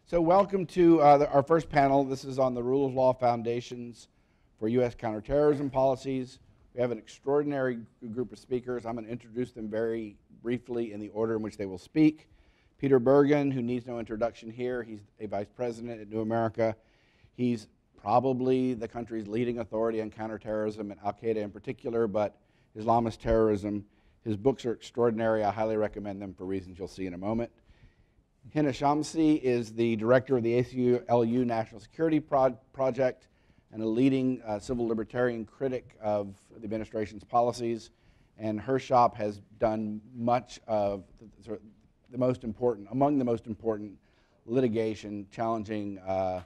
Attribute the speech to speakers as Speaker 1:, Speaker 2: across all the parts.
Speaker 1: So welcome to our first panel. This is on the Rule of Law Foundations for U.S. Counterterrorism Policies. We have an extraordinary group of speakers. I'm going to introduce them very briefly in the order in which they will speak. Peter Bergen, who needs no introduction here. He's a vice president at New America. He's probably the country's leading authority on counterterrorism and Al-Qaeda in particular, but Islamist terrorism. His books are extraordinary. I highly recommend them for reasons you'll see in a moment. Hina Shamsi is the director of the ACLU National Security Project and a leading civil libertarian critic of the administration's policies. And her shop has done much of the most important, among the most important litigation challenging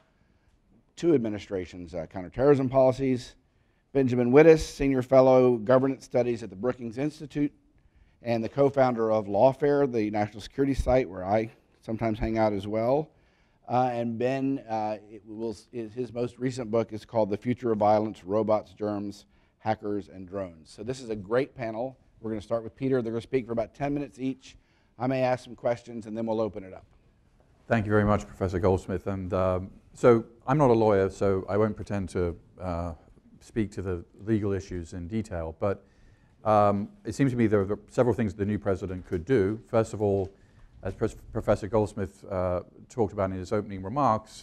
Speaker 1: two administrations' counterterrorism policies. Benjamin Wittes, senior fellow governance studies at the McCain Institute and the co-founder of Lawfare, the national security site where I sometimes hang out as well. And Ben, his most recent book is called The Future of Violence, Robots, Germs, Hackers, and Drones. So this is a great panel. We're going to start with Peter. They're going to speak for about 10 minutes each. I may ask some questions, and then we'll open it up.
Speaker 2: Thank you very much, Professor Goldsmith. And so I'm not a lawyer, so I won't pretend to speak to the legal issues in detail. But it seems to me there are several things the new president could do. First of all, as Professor Goldsmith talked about in his opening remarks,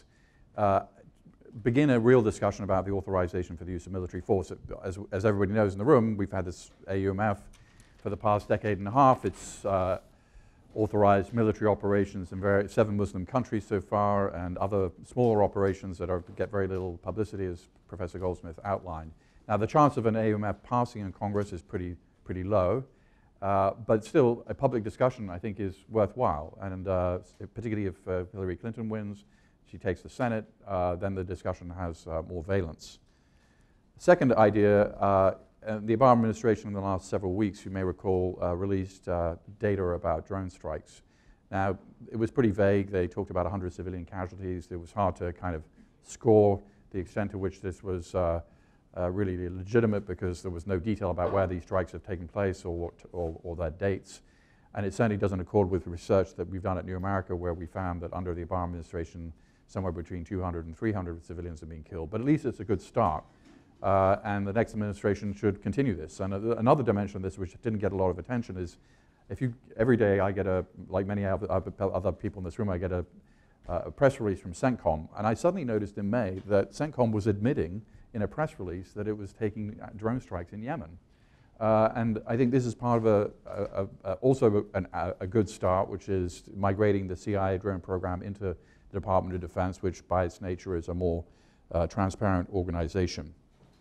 Speaker 2: begin a real discussion about the authorization for the use of military force. As everybody knows in the room, we've had this AUMF for the past decade and a half. It's authorized military operations in 7 Muslim countries so far, and other smaller operations that get very little publicity, as Professor Goldsmith outlined. Now, the chance of an AUMF passing in Congress is pretty low. But still, a public discussion, I think, is worthwhile. And particularly if Hillary Clinton wins, she takes the Senate, then the discussion has more valence. Second idea, the Obama administration in the last several weeks, you may recall, released data about drone strikes. Now, it was pretty vague. They talked about 100 civilian casualties. It was hard to kind of score the extent to which this was really legitimate, because there was no detail about where these strikes have taken place or their dates. And it certainly doesn't accord with research that we've done at New America, where we found that under the Obama administration, somewhere between 200 and 300 civilians have been killed. But at least it's a good start. And the next administration should continue this. And another dimension of this, which didn't get a lot of attention, is every day I get like many other people in this room, I get a press release from CENTCOM. And I suddenly noticed in May that CENTCOM was admitting in a press release that it was taking drone strikes in Yemen. And I think this is part of also a good start, which is migrating the CIA drone program into the Department of Defense, which by its nature is a more transparent organization.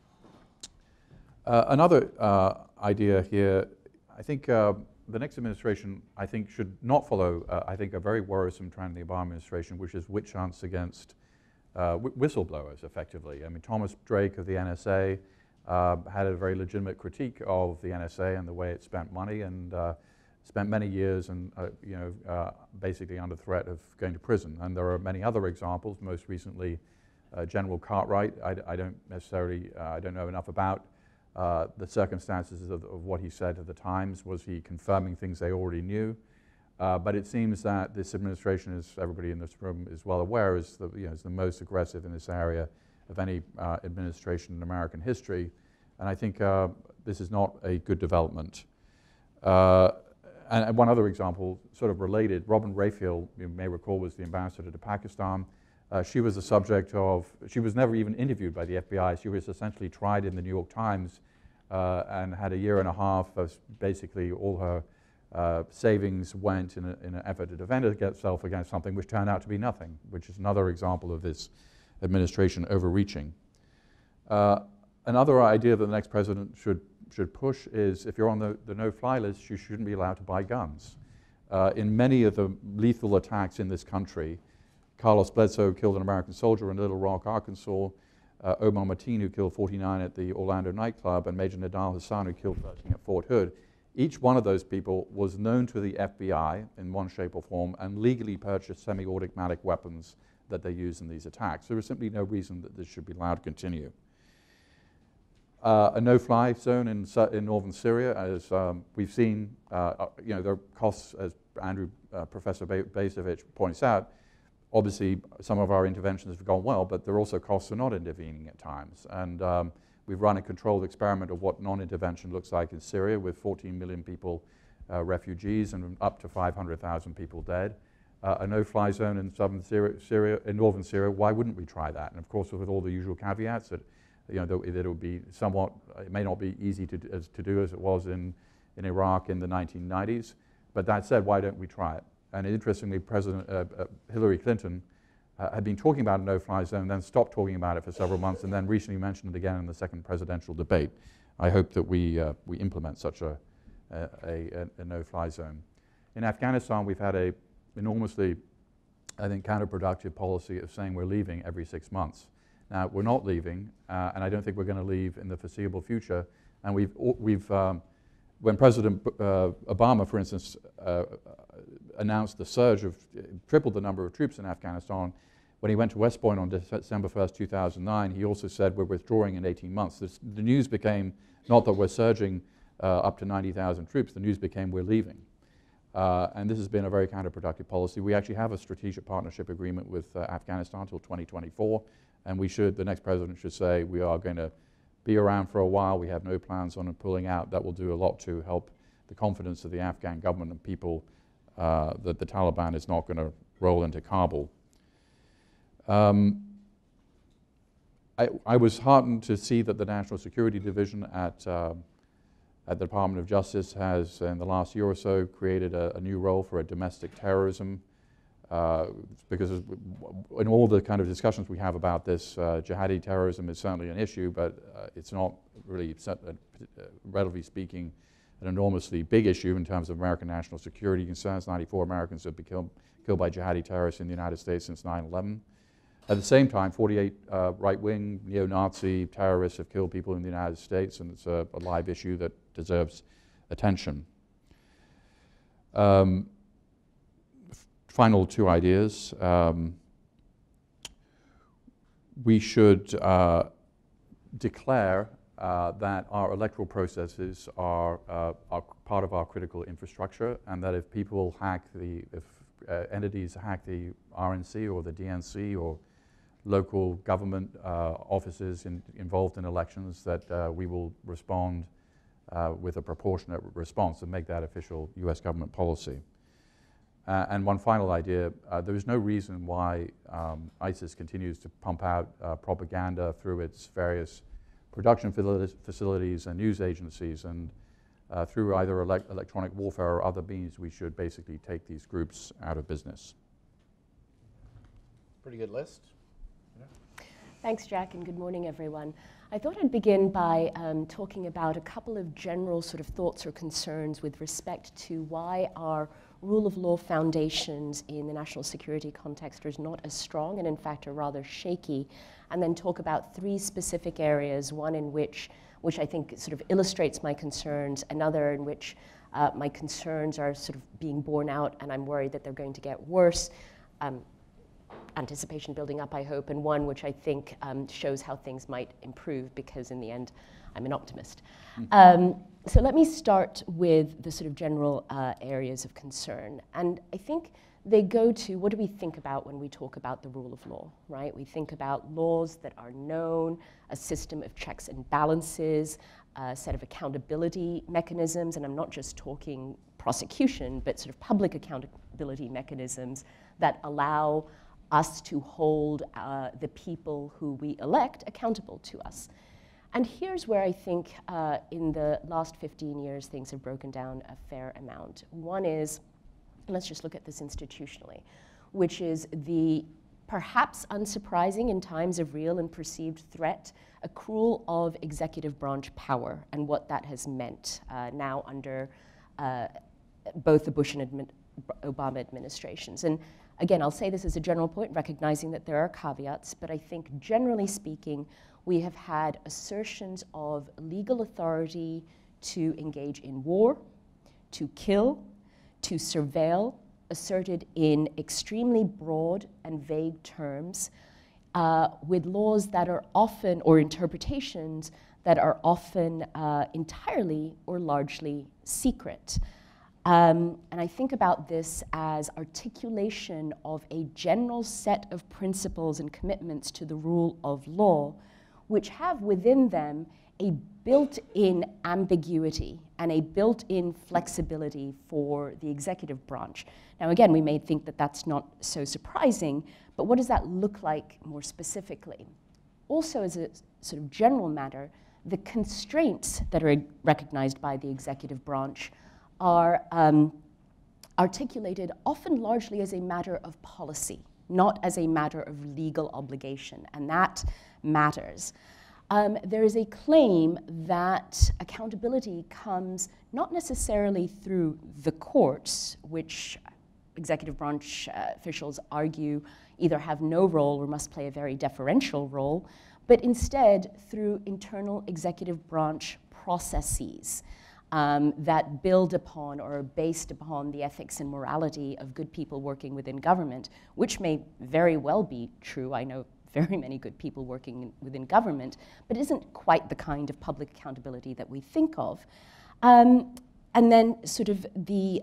Speaker 2: Another idea here, I think the next administration, I think, should not follow, I think, a very worrisome trend in the Obama administration, which is witch hunts against whistleblowers, effectively. I mean, Thomas Drake of the NSA had a very legitimate critique of the NSA and the way it spent money, and spent many years and basically under threat of going to prison. And there are many other examples. Most recently, General Cartwright. I don't know enough about the circumstances of what he said at the Times. Was he confirming things they already knew? But it seems that this administration, as everybody in this room is well aware, is the most aggressive in this area of any administration in American history. And I think this is not a good development. And one other example, sort of related, Robin Rayfield, you may recall, was the ambassador to Pakistan. She was the subject of, she was never even interviewed by the FBI. She was essentially tried in the New York Times and had a year and a half of basically all her savings went in an effort to defend herself against something which turned out to be nothing, which is another example of this administration overreaching. Another idea that the next president should push is, if you're on the no-fly list, you shouldn't be allowed to buy guns. In many of the lethal attacks in this country, Carlos Bledsoe killed an American soldier in Little Rock, Arkansas, Omar Mateen, who killed 49 at the Orlando nightclub, and Major Nadal Hassan, who killed 13 at Fort Hood. Each one of those people was known to the FBI in one shape or form and legally purchased semi-automatic weapons that they used in these attacks. There is simply no reason that this should be allowed to continue. A no-fly zone in northern Syria, as we've seen, there are costs, as Professor Bacevich points out. obviously, some of our interventions have gone well, but there are also costs of not intervening at times. And we've run a controlled experiment of what non-intervention looks like in Syria with 14 million people refugees and up to 500,000 people dead. A no-fly zone in in northern Syria, why wouldn't we try that? And of course, with all the usual caveats that, that it would be somewhat, it may not be easy to do as it was in Iraq in the 1990s. But that said, why don't we try it? And interestingly, President Hillary Clinton had been talking about a no-fly zone, then stopped talking about it for several months, and then recently mentioned it again in the second presidential debate. I hope that we implement such a no-fly zone. In Afghanistan, we've had a enormously, I think, counterproductive policy of saying we're leaving every 6 months. Now, we're not leaving, and I don't think we're going to leave in the foreseeable future. And when President Obama, for instance, announced the surge of, tripled the number of troops in Afghanistan, when he went to West Point on December 1st, 2009, he also said we're withdrawing in 18 months. The news became not that we're surging up to 90,000 troops, the news became we're leaving. And this has been a very counterproductive policy. We actually have a strategic partnership agreement with Afghanistan until 2024, and the next president should say we are going to be around for a while, we have no plans on pulling out. That will do a lot to help the confidence of the Afghan government and people that the Taliban is not going to roll into Kabul. I was heartened to see that the National Security Division at the Department of Justice has, in the last year or so, created a new role for a domestic terrorism, because in all the kind of discussions we have about this, jihadi terrorism is certainly an issue, but it's not really, relatively speaking, an enormously big issue in terms of American national security concerns. 94 Americans have been killed by jihadi terrorists in the United States since 9/11. At the same time, 48 right-wing neo-Nazi terrorists have killed people in the United States, and it's a live issue that deserves attention. Final two ideas. We should declare that our electoral processes are part of our critical infrastructure, and that if people if entities hack the RNC or the DNC or local government offices involved in elections, that we will respond with a proportionate response and make that official US government policy. And one final idea, there is no reason why ISIS continues to pump out propaganda through its various production facilities and news agencies, and through either electronic warfare or other means, we should basically take these groups out of business.
Speaker 1: Pretty good list.
Speaker 3: Thanks, Jack, and good morning, everyone. I thought I'd begin by talking about a couple of general sort of thoughts or concerns with respect to why our rule of law foundations in the national security context are not as strong and in fact are rather shaky, and then talk about three specific areas, one in which I think sort of illustrates my concerns, another in which my concerns are sort of being borne out and I'm worried that they're going to get worse. Anticipation building up, I hope, and one which I think shows how things might improve, because in the end, I'm an optimist. So let me start with the sort of general areas of concern. And I think they go to, what do we think about when we talk about the rule of law, right? We think about laws that are known, a system of checks and balances, a set of accountability mechanisms, and I'm not just talking prosecution, but sort of public accountability mechanisms that allow us to hold the people who we elect accountable to us. And here's where I think in the last 15 years things have broken down a fair amount. One is, let's just look at this institutionally, which is the perhaps unsurprising in times of real and perceived threat, accrual of executive branch power and what that has meant now under both the Bush and Obama administrations. And again, I'll say this as a general point, recognizing that there are caveats, but I think generally speaking, we have had assertions of legal authority to engage in war, to kill, to surveil, asserted in extremely broad and vague terms, with laws that are often, or interpretations that are often entirely or largely secret. And I think about this as articulation of a general set of principles and commitments to the rule of law, which have within them a built-in ambiguity and a built-in flexibility for the executive branch. Now, again, we may think that that's not so surprising, but what does that look like more specifically? Also, as a sort of general matter, the constraints that are recognized by the executive branch are articulated often largely as a matter of policy, not as a matter of legal obligation, and that matters. There is a claim that accountability comes not necessarily through the courts, which executive branch officials argue either have no role or must play a very deferential role, but instead through internal executive branch processes that build upon or are based upon the ethics and morality of good people working within government, which may very well be true. I know very many good people working within government, but isn't quite the kind of public accountability that we think of. And then sort of the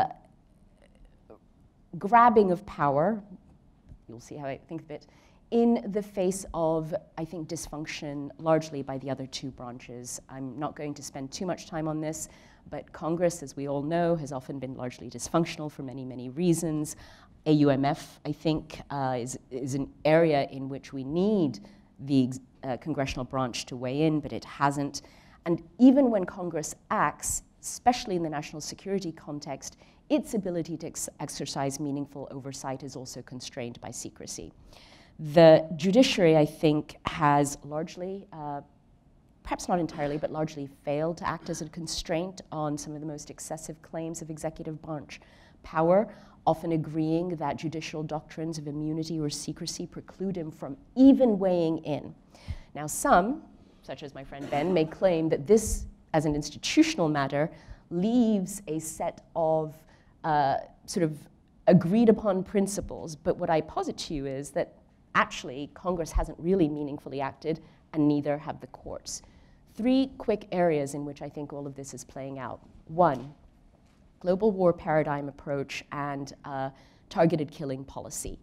Speaker 3: grabbing of power, you'll see how I think of it, in the face of, I think, dysfunction largely by the other two branches. I'm not going to spend too much time on this, but Congress, as we all know, has often been largely dysfunctional for many, many reasons. AUMF, I think, is an area in which we need the congressional branch to weigh in, but it hasn't. And even when Congress acts, especially in the national security context, its ability to exercise meaningful oversight is also constrained by secrecy. The judiciary, I think, has largely, perhaps not entirely, but largely failed to act as a constraint on some of the most excessive claims of executive branch power, often agreeing that judicial doctrines of immunity or secrecy preclude him from even weighing in. Now, some, such as my friend Ben, may claim that this, as an institutional matter, leaves a set of sort of agreed upon principles, but what I posit to you is that actually Congress hasn't really meaningfully acted, and neither have the courts. Three quick areas in which I think all of this is playing out. One, global war paradigm approach and targeted killing policy.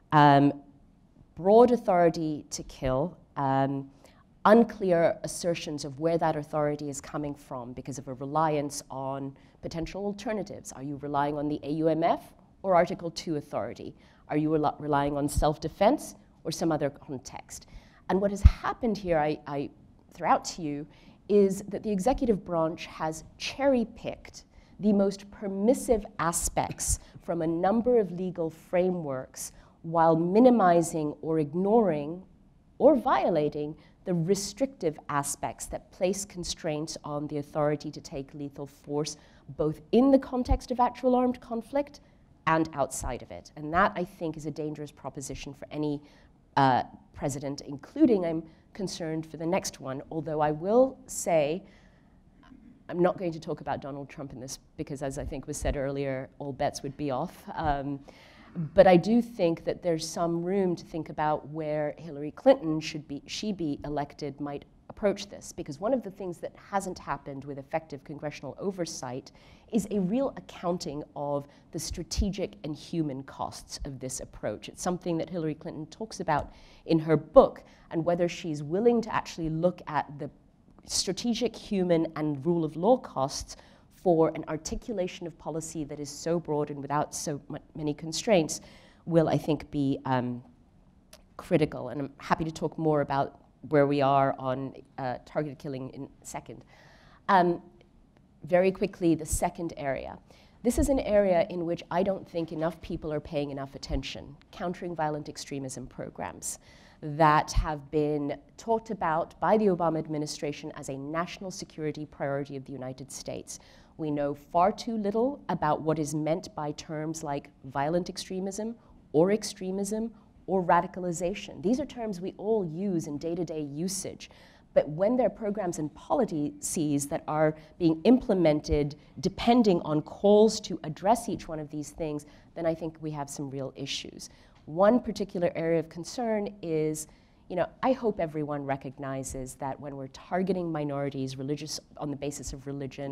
Speaker 3: Broad authority to kill, unclear assertions of where that authority is coming from because of a reliance on potential alternatives. Are you relying on the AUMF or Article 2 authority? Are you relying on self-defense or some other context? And what has happened here, I throw out to you, is that the executive branch has cherry-picked the most permissive aspects from a number of legal frameworks while minimizing or ignoring or violating the restrictive aspects that place constraints on the authority to take lethal force, both in the context of actual armed conflict and outside of it. And that, I think, is a dangerous proposition for any president, including, I'm concerned, for the next one, although I will say, I'm not going to talk about Donald Trump in this because, as I think was said earlier, all bets would be off. But I do think that there's some room to think about where Hillary Clinton, should she be elected, might approach this. Because one of the things that hasn't happened with effective congressional oversight is a real accounting of the strategic and human costs of this approach. It's something that Hillary Clinton talks about in her book, and whether she's willing to actually look at the strategic, human, and rule of law costs for an articulation of policy that is so broad and without so many constraints will, I think, be critical. And I'm happy to talk more about where we are on targeted killing in a second. Very quickly, the second area. This is an area in which I don't think enough people are paying enough attention. Countering violent extremism programs that have been talked about by the Obama administration as a national security priority of the United States. We know far too little about what is meant by terms like violent extremism or radicalization. These are terms we all use in day-to-day usage. But when there are programs and policies that are being implemented depending on calls to address each one of these things, then I think we have some real issues. One particular area of concern is, I hope everyone recognizes that when we're targeting minorities, religious on the basis of religion,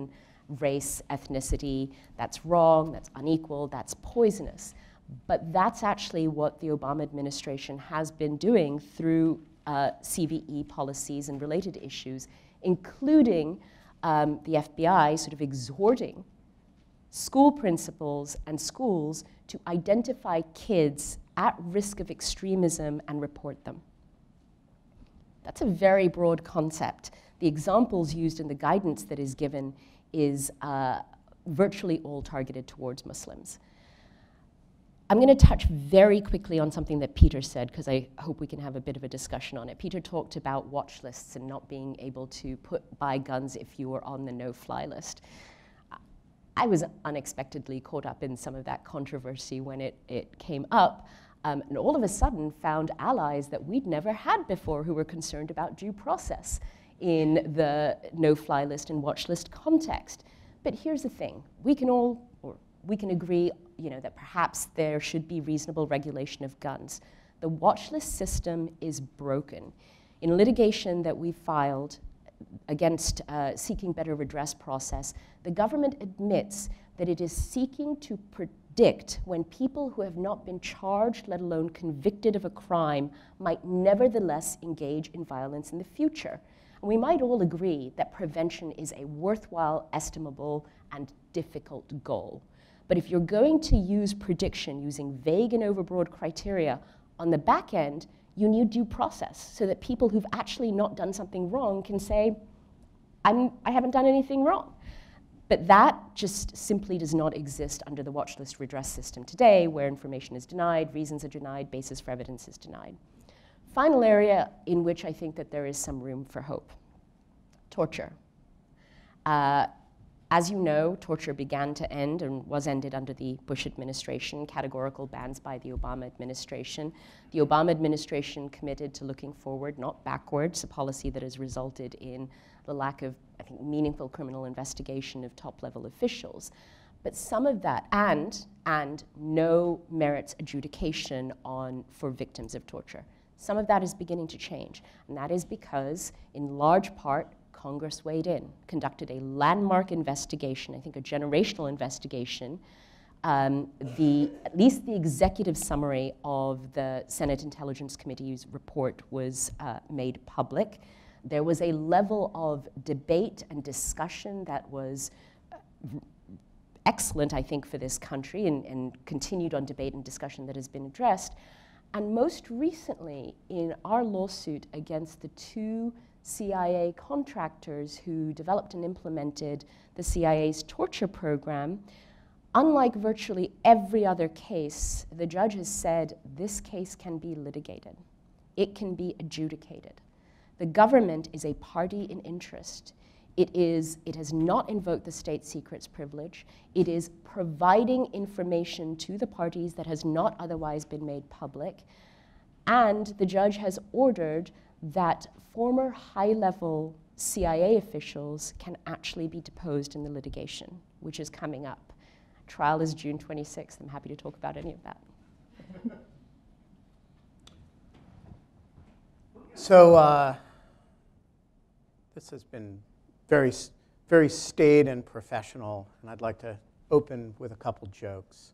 Speaker 3: race, ethnicity. That's wrong, that's unequal, that's poisonous. But that's actually what the Obama administration has been doing through CVE policies and related issues, including the FBI sort of exhorting school principals and schools to identify kids at risk of extremism and report them. That's a very broad concept. The examples used in the guidance that is given is virtually all targeted towards Muslims. I'm going to touch very quickly on something that Peter said, because I hope we can have a bit of a discussion on it. Peter talked about watch lists and not being able to buy guns if you were on the no-fly list. I was unexpectedly caught up in some of that controversy when it came up, and all of a sudden found allies that we'd never had before who were concerned about due process in the no-fly list and watch list context. But here's the thing. We can agree that perhaps there should be reasonable regulation of guns. The watch list system is broken. In litigation that we filed against Seeking Better Redress process, the government admits that it is seeking to predict when people who have not been charged, let alone convicted of a crime, might nevertheless engage in violence in the future. And we might all agree that prevention is a worthwhile, estimable, and difficult goal. But if you're going to use prediction using vague and overbroad criteria, on the back end, you need due process so that people who've actually not done something wrong can say, I haven't done anything wrong. But that just simply does not exist under the watch list redress system today, where information is denied, reasons are denied, basis for evidence is denied. Final area in which I think that there is some room for hope: torture. As you know, torture began to end and was ended under the Bush administration, categorical bans by the Obama administration. The Obama administration committed to looking forward, not backwards, a policy that has resulted in the lack of, I think, meaningful criminal investigation of top-level officials. But some of that, and no merits adjudication for victims of torture. Some of that is beginning to change, and that is because, in large part, Congress weighed in, conducted a landmark investigation, I think a generational investigation. At least the executive summary of the Senate Intelligence Committee's report was made public. There was a level of debate and discussion that was excellent, I think, for this country, and continued on debate and discussion that has been addressed. And most recently, in our lawsuit against the two CIA contractors who developed and implemented the CIA's torture program, unlike virtually every other case, the judge has said this case can be litigated. It can be adjudicated. The government is a party in interest. It has not invoked the state secrets privilege. It is providing information to the parties that has not otherwise been made public. And the judge has ordered that former high-level CIA officials can actually be deposed in the litigation, which is coming up. Trial is June 26th. I'm happy to talk about any of that.
Speaker 4: So this has been very, very staid and professional, and I'd like to open with a couple jokes,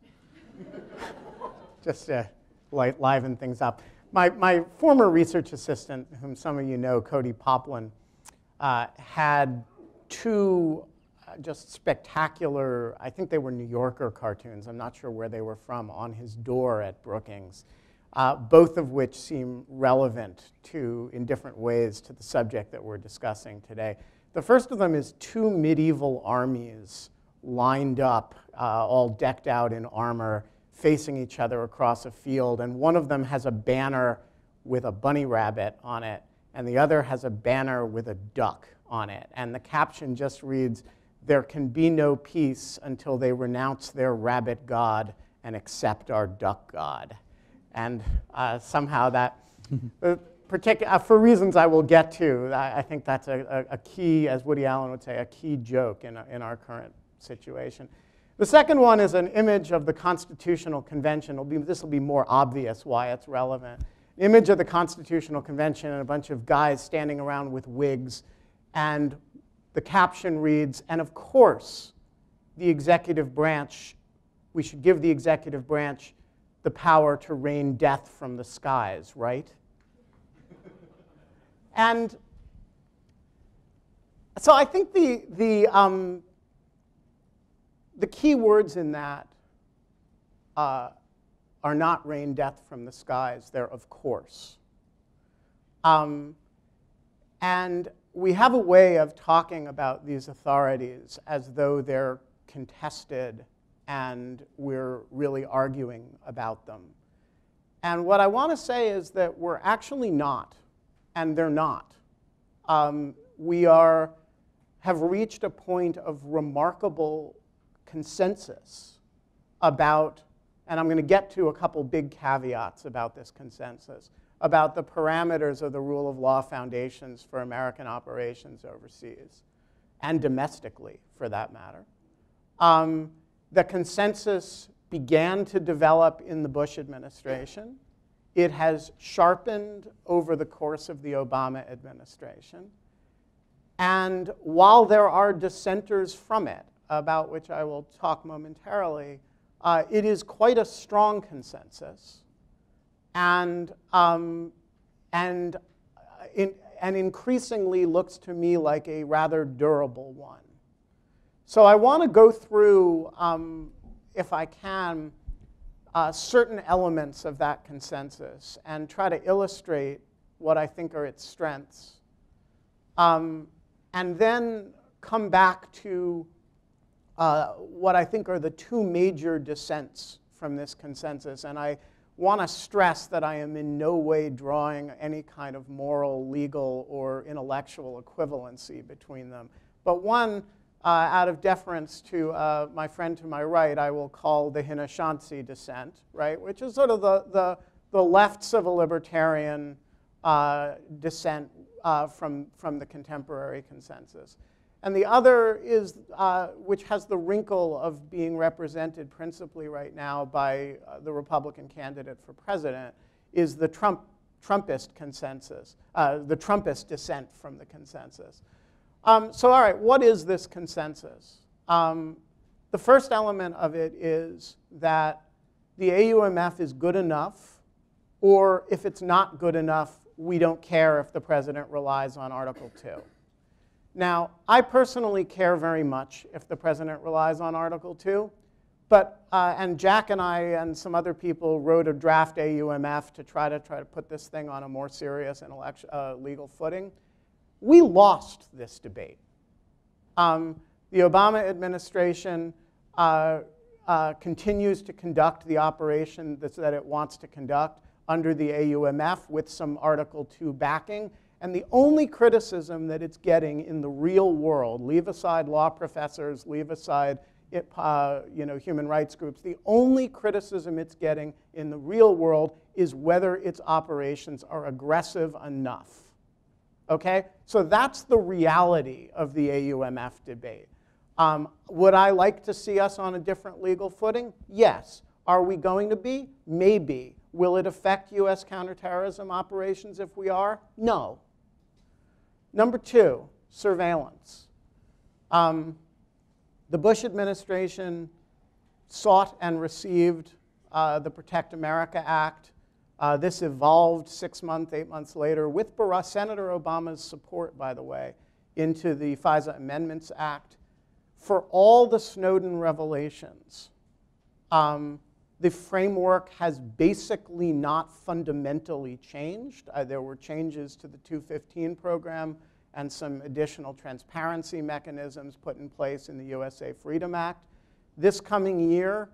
Speaker 4: just to liven things up. My former research assistant, whom some of you know, Cody Poplin, had two just spectacular, I think they were New Yorker cartoons, I'm not sure where they were from, on his door at Brookings, both of which seem relevant in different ways to the subject that we're discussing today. The first of them is two medieval armies lined up, all decked out in armor, facing each other across a field, and one of them has a banner with a bunny rabbit on it, and the other has a banner with a duck on it. And the caption just reads, "There can be no peace until they renounce their rabbit god and accept our duck god." And somehow that, for reasons I will get to, I think that's a key, as Woody Allen would say, a key joke in our current situation. The second one is an image of the Constitutional Convention. This will be more obvious why it's relevant. An image of the Constitutional Convention and a bunch of guys standing around with wigs. And the caption reads, and of course, the executive branch, we should give the executive branch the power to rain death from the skies, right? And so I think the key words in that are not rain death from the skies, they're of course. And we have a way of talking about these authorities as though they're contested and we're really arguing about them. And what I want to say is that we're actually not, and they're not. We have reached a point of remarkable consensus about, and I'm going to get to a couple big caveats about this consensus, about the parameters of the rule of law foundations for American operations overseas, and domestically, for that matter. The consensus began to develop in the Bush administration. It has sharpened over the course of the Obama administration. And while there are dissenters from it, about which I will talk momentarily, it is quite a strong consensus. And increasingly looks to me like a rather durable one. So I want to go through, if I can, certain elements of that consensus and try to illustrate what I think are its strengths. And then come back to what I think are the two major dissents from this consensus. And I want to stress that I am in no way drawing any kind of moral, legal, or intellectual equivalency between them. But one, out of deference to my friend to my right, I will call the Hinashansi dissent, right, which is sort of the left civil libertarian dissent from the contemporary consensus. And the other is, which has the wrinkle of being represented principally right now by the Republican candidate for president, is the Trumpist consensus, the Trumpist dissent from the consensus. So all right, what is this consensus? The first element of it is that the AUMF is good enough, or if it's not good enough, we don't care if the president relies on Article 2. Now, I personally care very much if the president relies on Article 2, but, and Jack and I and some other people wrote a draft AUMF to try to put this thing on a more serious legal footing. We lost this debate. The Obama administration continues to conduct the operation that it wants to conduct under the AUMF with some Article 2 backing. And the only criticism that it's getting in the real world, leave aside law professors, leave aside human rights groups, the only criticism it's getting in the real world is whether its operations are aggressive enough. Okay? So that's the reality of the AUMF debate. Would I like to see us on a different legal footing? Yes. Are we going to be? Maybe. Will it affect US counterterrorism operations if we are? No. Number two, surveillance. The Bush administration sought and received the Protect America Act. This evolved 6 months, 8 months later with Senator Obama's support, by the way, into the FISA Amendments Act. For all the Snowden revelations, the framework has basically not fundamentally changed. There were changes to the 215 program and some additional transparency mechanisms put in place in the USA Freedom Act. This coming year,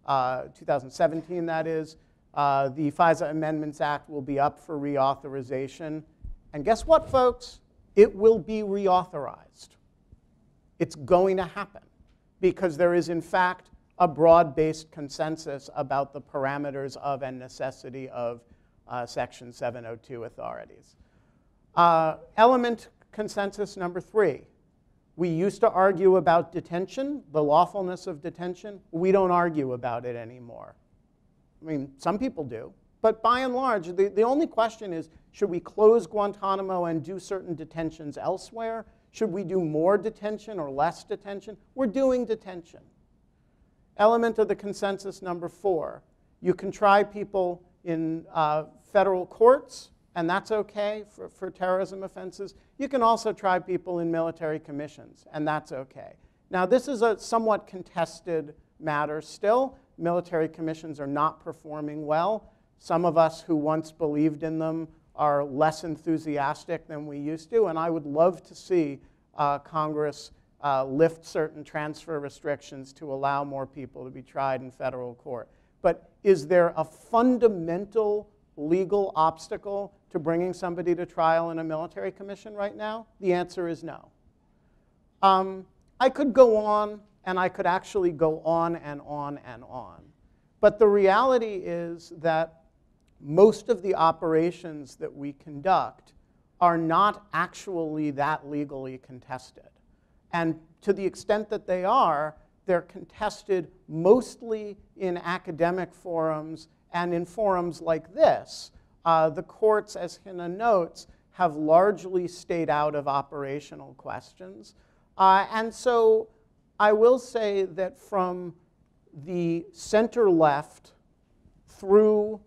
Speaker 4: 2017 that is, the FISA Amendments Act will be up for reauthorization. And guess what, folks? It will be reauthorized. It's going to happen because there is, in fact, a broad-based consensus about the parameters of and necessity of Section 702 authorities. Element consensus number three. We used to argue about detention, the lawfulness of detention. We don't argue about it anymore. I mean, some people do. But by and large, the only question is, should we close Guantanamo and do certain detentions elsewhere? Should we do more detention or less detention? We're doing detention. Element of the consensus number 4. You can try people in federal courts, and that's okay for terrorism offenses. You can also try people in military commissions, and that's okay. Now, this is a somewhat contested matter still. Military commissions are not performing well. Some of us who once believed in them are less enthusiastic than we used to, and I would love to see Congress lift certain transfer restrictions to allow more people to be tried in federal court. But is there a fundamental legal obstacle to bringing somebody to trial in a military commission right now? The answer is no. I could go on, and I could actually go on and on and on. But the reality is that most of the operations that we conduct are not actually that legally contested. And to the extent that they are, they're contested mostly in academic forums and in forums like this. The courts, as Hina notes, have largely stayed out of operational questions. And so I will say that from the center left through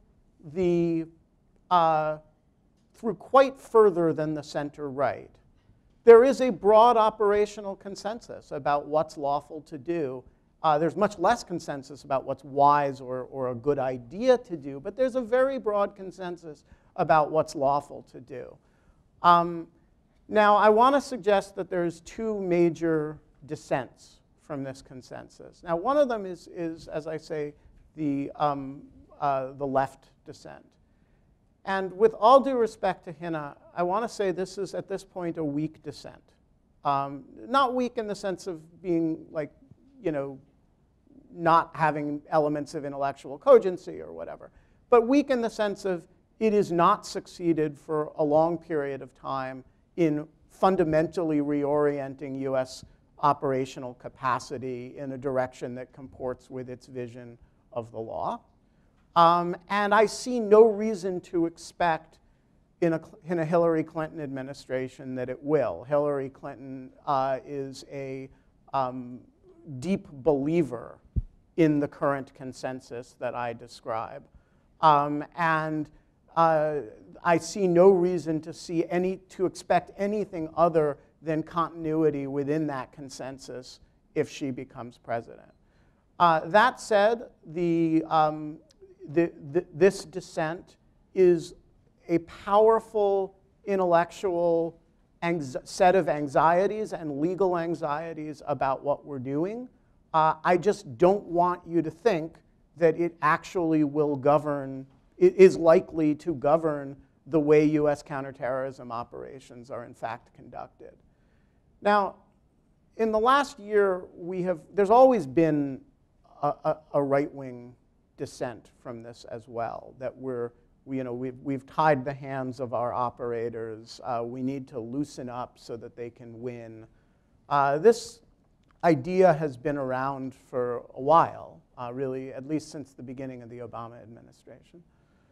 Speaker 4: quite further than the center right, there is a broad operational consensus about what's lawful to do. There's much less consensus about what's wise or a good idea to do, but there's a very broad consensus about what's lawful to do. Now, I want to suggest that there's 2 major dissents from this consensus. Now, one of them is as I say, the left dissent. And with all due respect to Hina, I want to say this is, at this point, a weak dissent. Not weak in the sense of being, like, not having elements of intellectual cogency or whatever, but weak in the sense of it has not succeeded for a long period of time in fundamentally reorienting US operational capacity in a direction that comports with its vision of the law. And I see no reason to expect in a Hillary Clinton administration that it will. Hillary Clinton is a deep believer in the current consensus that I describe. And I see no reason to expect anything other than continuity within that consensus if she becomes president. That said, this dissent is a powerful intellectual set of anxieties and legal anxieties about what we're doing. I just don't want you to think that it actually will govern, it is likely to govern the way US counterterrorism operations are in fact conducted. Now, in the last year, there's always been a right-wing dissent from this as well, that we've tied the hands of our operators. We need to loosen up so that they can win. This idea has been around for a while, really, at least since the beginning of the Obama administration.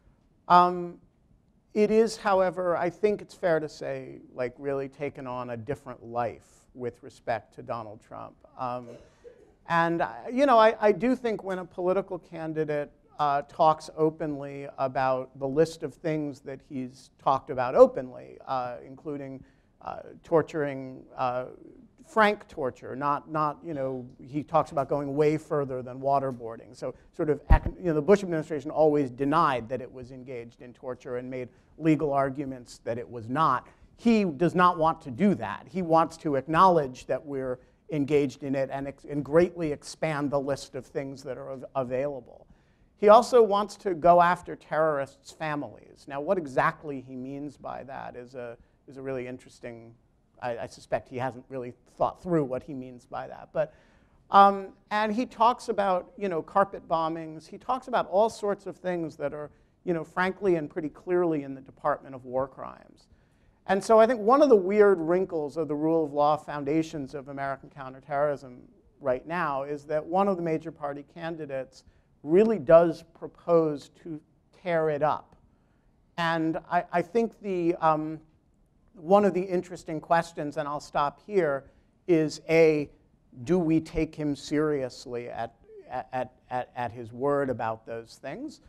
Speaker 4: It is, however, I think it's fair to say, like, really taken on a different life with respect to Donald Trump. And I do think when a political candidate talks openly about the list of things that he's talked about openly, including torturing, frank torture, not he talks about going way further than waterboarding. So sort of, the Bush administration always denied that it was engaged in torture and made legal arguments that it was not. He does not want to do that. He wants to acknowledge that we're engaged in it and greatly expand the list of things that are available. He also wants to go after terrorists' families. Now, what exactly he means by that is a really interesting, I suspect he hasn't really thought through what he means by that. But, and he talks about, carpet bombings. He talks about all sorts of things that are, frankly and pretty clearly in the Department of War Crimes. And so I think one of the weird wrinkles of the rule of law foundations of American counterterrorism right now is that one of the major party candidates really does propose to tear it up. And I think the one of the interesting questions, and I'll stop here, is A, do we take him seriously at his word about those things?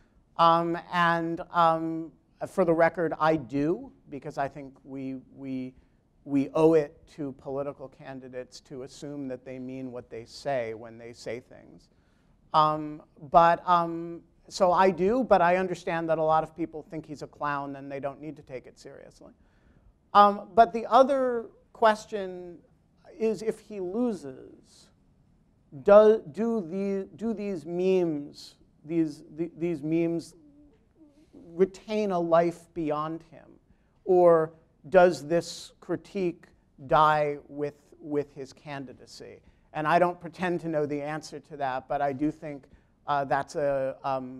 Speaker 4: For the record, I do, because I think we owe it to political candidates to assume that they mean what they say when they say things. So I do, but I understand that a lot of people think he's a clown and they don't need to take it seriously. But the other question is, if he loses, do these memes retain a life beyond him, or does this critique die with his candidacy? And I don't pretend to know the answer to that, but I do think that's a,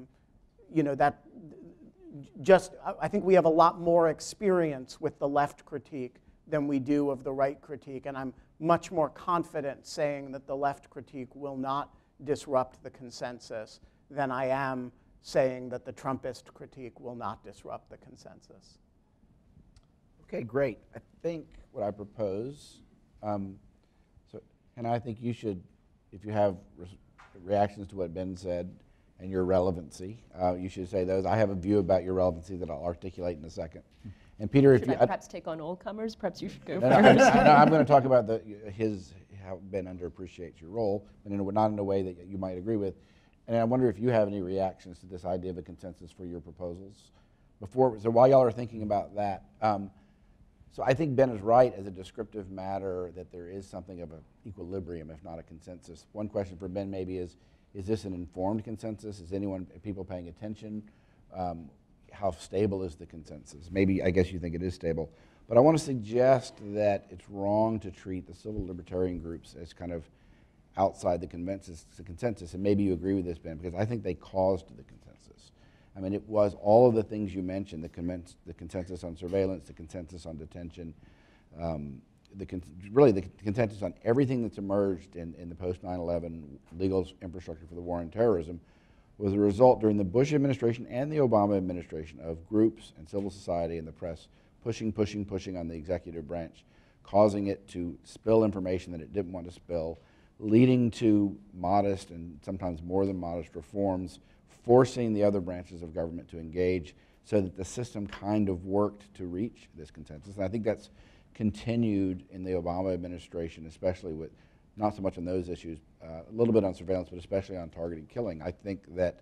Speaker 4: I think we have a lot more experience with the left critique than we do of the right critique, and I'm much more confident saying that the left critique will not disrupt the consensus than I am saying that the Trumpist critique will not disrupt the consensus.
Speaker 1: Okay, great. I think what I propose, and I think you should, if you have reactions to what Ben said and your relevancy, you should say those. I have a view about your relevancy that I'll articulate in a second. And Peter,
Speaker 3: should I perhaps take on all comers? Perhaps you should go first.
Speaker 1: I'm going to talk about how Ben underappreciates your role, but not in a way that you might agree with. And I wonder if you have any reactions to this idea of a consensus for your proposals. So while y'all are thinking about that, so I think Ben is right as a descriptive matter that there is something of an equilibrium, if not a consensus. One question for Ben maybe is this an informed consensus? Is people paying attention? How stable is the consensus? Maybe, I guess you think it is stable. But I want to suggest that it's wrong to treat the civil libertarian groups as kind of outside the consensus, and maybe you agree with this, Ben, because I think they caused the consensus. I mean, it was all of the things you mentioned, the consensus on surveillance, the consensus on detention, really the consensus on everything that's emerged in the post-9/11 legal infrastructure for the war on terrorism was a result during the Bush administration and the Obama administration of groups and civil society and the press pushing on the executive branch, causing it to spill information that it didn't want to spill, leading to modest and sometimes more than modest reforms, forcing the other branches of government to engage so that the system kind of worked to reach this consensus. And I think that's continued in the Obama administration, especially with, not so much on those issues, a little bit on surveillance, but especially on targeted killing. I think that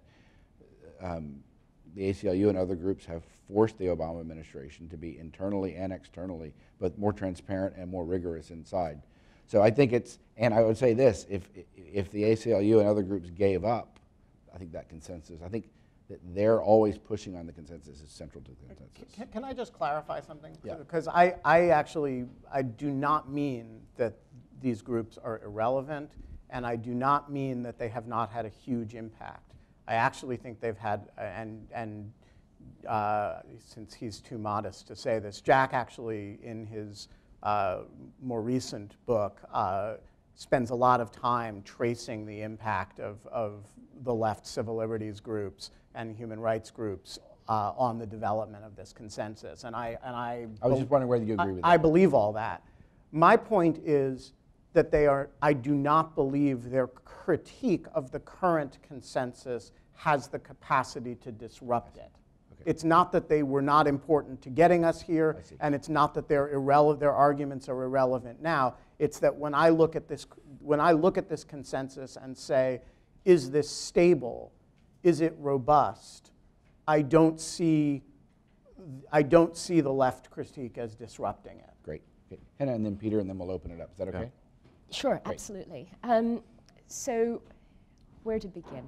Speaker 1: the ACLU and other groups have forced the Obama administration to be internally and externally, but more transparent and more rigorous inside. So I think and I would say this, if the ACLU and other groups gave up, I think that consensus, I think that they're always pushing on the consensus is central to the consensus.
Speaker 4: Can I just clarify something?
Speaker 1: Yeah.
Speaker 4: Because I do not mean that these groups are irrelevant, and I do not mean that they have not had a huge impact. I actually think they've had, and since he's too modest to say this, Jack actually in his more recent book spends a lot of time tracing the impact of the left civil liberties groups and human rights groups on the development of this consensus. And I
Speaker 1: was just wondering whether you agree with that.
Speaker 4: I believe all that. My point is that I do not believe their critique of the current consensus has the capacity to disrupt it. Okay. It's not that they were not important to getting us here, and it's not that their arguments are irrelevant now. It's that when I look at this consensus and say, is this stable? Is it robust? I don't see the left critique as disrupting it.
Speaker 1: Great. Okay. And then Peter, and then we'll open it up. Is that okay? Yeah.
Speaker 3: Sure, great. Absolutely. So where to begin?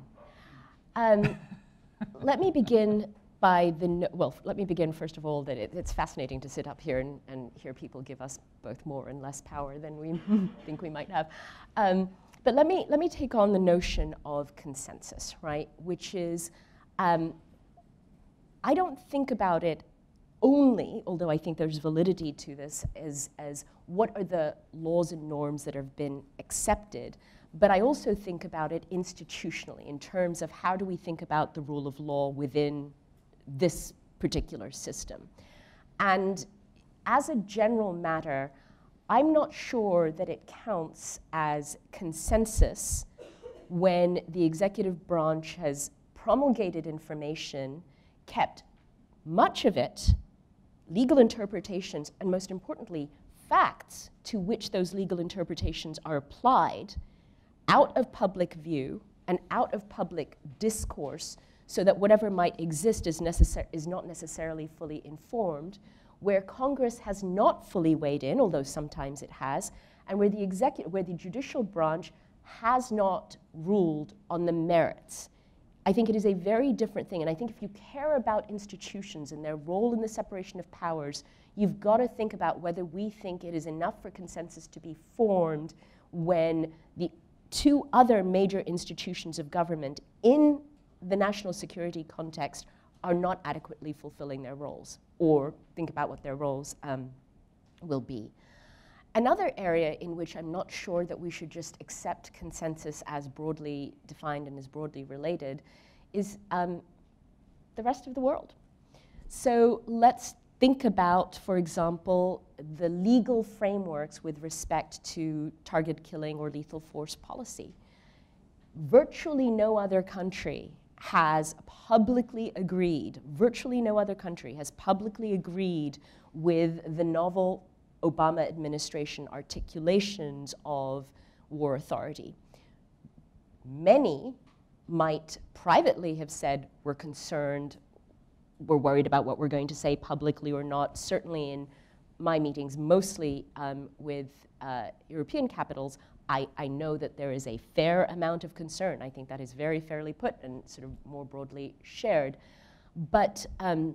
Speaker 3: Let me begin let me begin first of all that it's fascinating to sit up here and hear people give us both more and less power than we think we might have. But let me take on the notion of consensus, right? Which is, I don't think about it only, although I think there's validity to this, as what are the laws and norms that have been accepted, but I also think about it institutionally in terms of how do we think about the rule of law within this particular system. And as a general matter, I'm not sure that it counts as consensus when the executive branch has promulgated information, kept much of it, legal interpretations, and most importantly, facts to which those legal interpretations are applied, out of public view and out of public discourse, so that whatever might exist is not necessarily fully informed, where Congress has not fully weighed in, although sometimes it has, and where the judicial branch has not ruled on the merits. I think it is a very different thing, and I think if you care about institutions and their role in the separation of powers, you've got to think about whether we think it is enough for consensus to be formed when the two other major institutions of government in the national security context are not adequately fulfilling their roles, or think about what their roles will be. Another area in which I'm not sure that we should just accept consensus as broadly defined and as broadly related is the rest of the world. So let's think about, for example, the legal frameworks with respect to target killing or lethal force policy. Virtually no other country has publicly agreed, virtually no other country has publicly agreed with the novel Obama administration articulations of war authority. Many might privately have said, we're concerned, we're worried about what we're going to say publicly or not. Certainly in my meetings, mostly with European capitals, I know that there is a fair amount of concern. I think that is very fairly put and sort of more broadly shared. But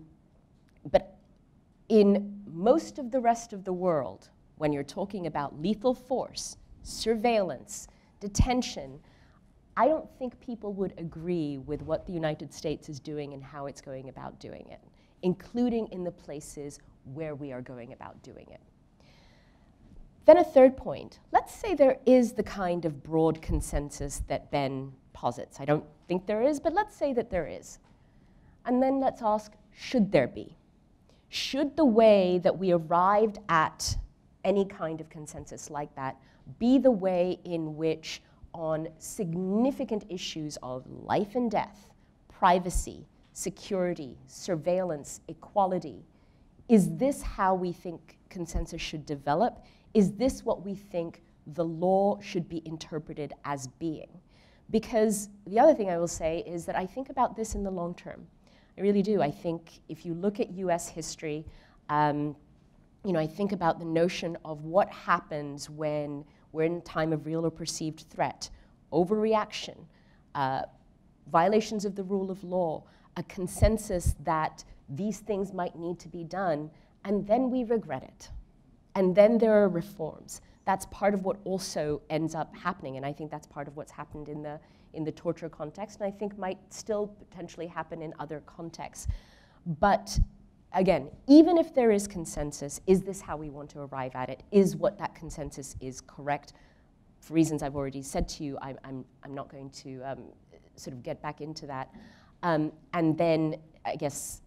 Speaker 3: in most of the rest of the world, when you're talking about lethal force, surveillance, detention, I don't think people would agree with what the United States is doing and how it's going about doing it, including in the places where we are going about doing it. Then a third point, let's say there is the kind of broad consensus that Ben posits. I don't think there is, but let's say that there is. And then let's ask, should there be? Should the way that we arrived at any kind of consensus like that be the way in which on significant issues of life and death, privacy, security, surveillance, equality, is this how we think consensus should develop? Is this what we think the law should be interpreted as being? Because the other thing I will say is that I think about this in the long term. I really do. I think if you look at US history, I think about the notion of what happens when we're in a time of real or perceived threat, overreaction, violations of the rule of law, a consensus that these things might need to be done, and then we regret it. And then there are reforms. That's part of what also ends up happening, and I think that's part of what's happened in the torture context, and I think might still potentially happen in other contexts. But again, even if there is consensus, is this how we want to arrive at it? Is what that consensus is correct? For reasons I've already said to you, I'm not going to sort of get back into that. And then, I guess,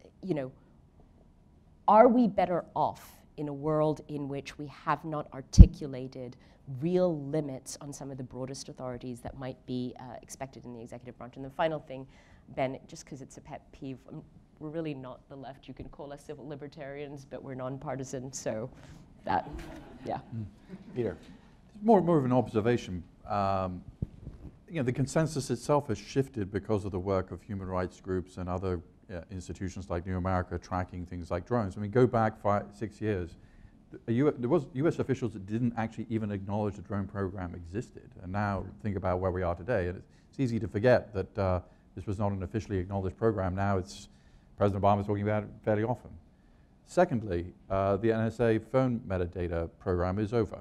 Speaker 3: are we better off in a world in which we have not articulated real limits on some of the broadest authorities that might be expected in the executive branch? And the final thing, Ben, just because it's a pet peeve, we're really not the left. You can call us civil libertarians, but we're nonpartisan, so that, yeah.
Speaker 1: Peter.
Speaker 2: More of an observation. The consensus itself has shifted because of the work of human rights groups and other institutions like New America tracking things like drones. I mean, go back 5-6 years. There was US officials that didn't actually even acknowledge the drone program existed. And now think about where we are today. And it's easy to forget that this was not an officially acknowledged program. Now it's President Obama is talking about it fairly often. Secondly, the NSA phone metadata program is over,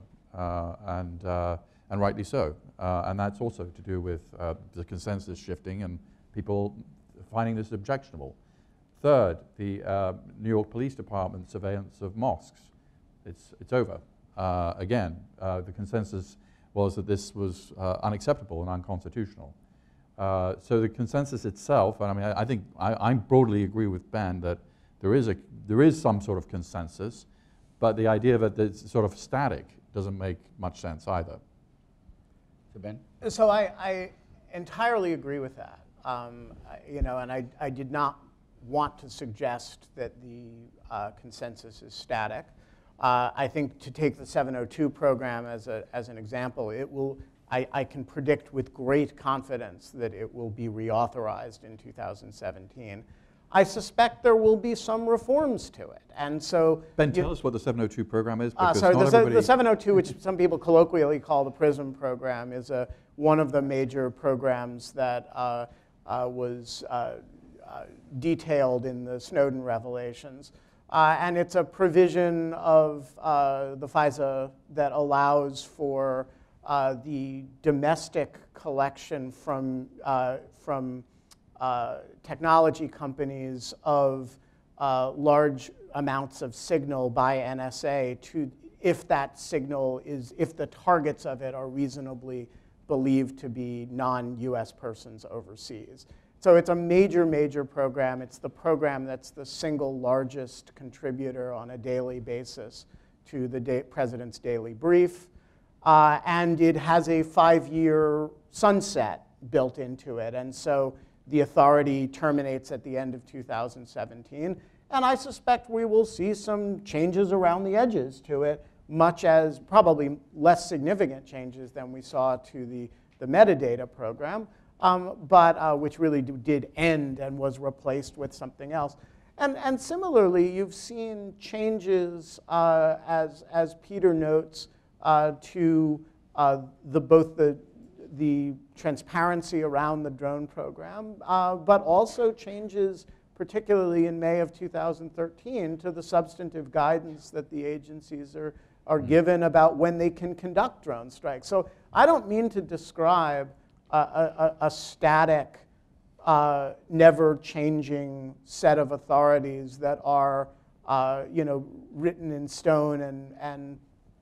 Speaker 2: and rightly so. And that's also to do with the consensus shifting and people finding this objectionable. Third, the New York Police Department surveillance of mosques. It's over. Again, the consensus was that this was unacceptable and unconstitutional. So the consensus itself, and I think I broadly agree with Ben that there is some sort of consensus, But the idea that it's sort of static doesn't make much sense either.
Speaker 1: So Ben?
Speaker 4: So I entirely agree with that. You know, and I did not want to suggest that the consensus is static. I think to take the 702 program as an example, it will. I can predict with great confidence that it will be reauthorized in 2017. I suspect there will be some reforms to it, and so.
Speaker 2: Ben, tell us what the 702 program is.
Speaker 4: Sorry, the 702, which some people colloquially call the PRISM program, is one of the major programs that was detailed in the Snowden revelations. And it's a provision of the FISA that allows for the domestic collection from technology companies of large amounts of signal by NSA to, if that signal is, if the targets of it are reasonably believed to be non-US persons overseas. So it's a major, major program. It's the program that's the single largest contributor on a daily basis to the president's daily brief. And it has a 5-year sunset built into it. And so the authority terminates at the end of 2017. And I suspect we will see some changes around the edges to it, much as probably less significant changes than we saw to the metadata program. But which really did end and was replaced with something else. And similarly, you've seen changes, as Peter notes, to both the transparency around the drone program, but also changes, particularly in May of 2013, to the substantive guidance that the agencies are given about when they can conduct drone strikes. So I don't mean to describe a static, never-changing set of authorities that are, you know, written in stone and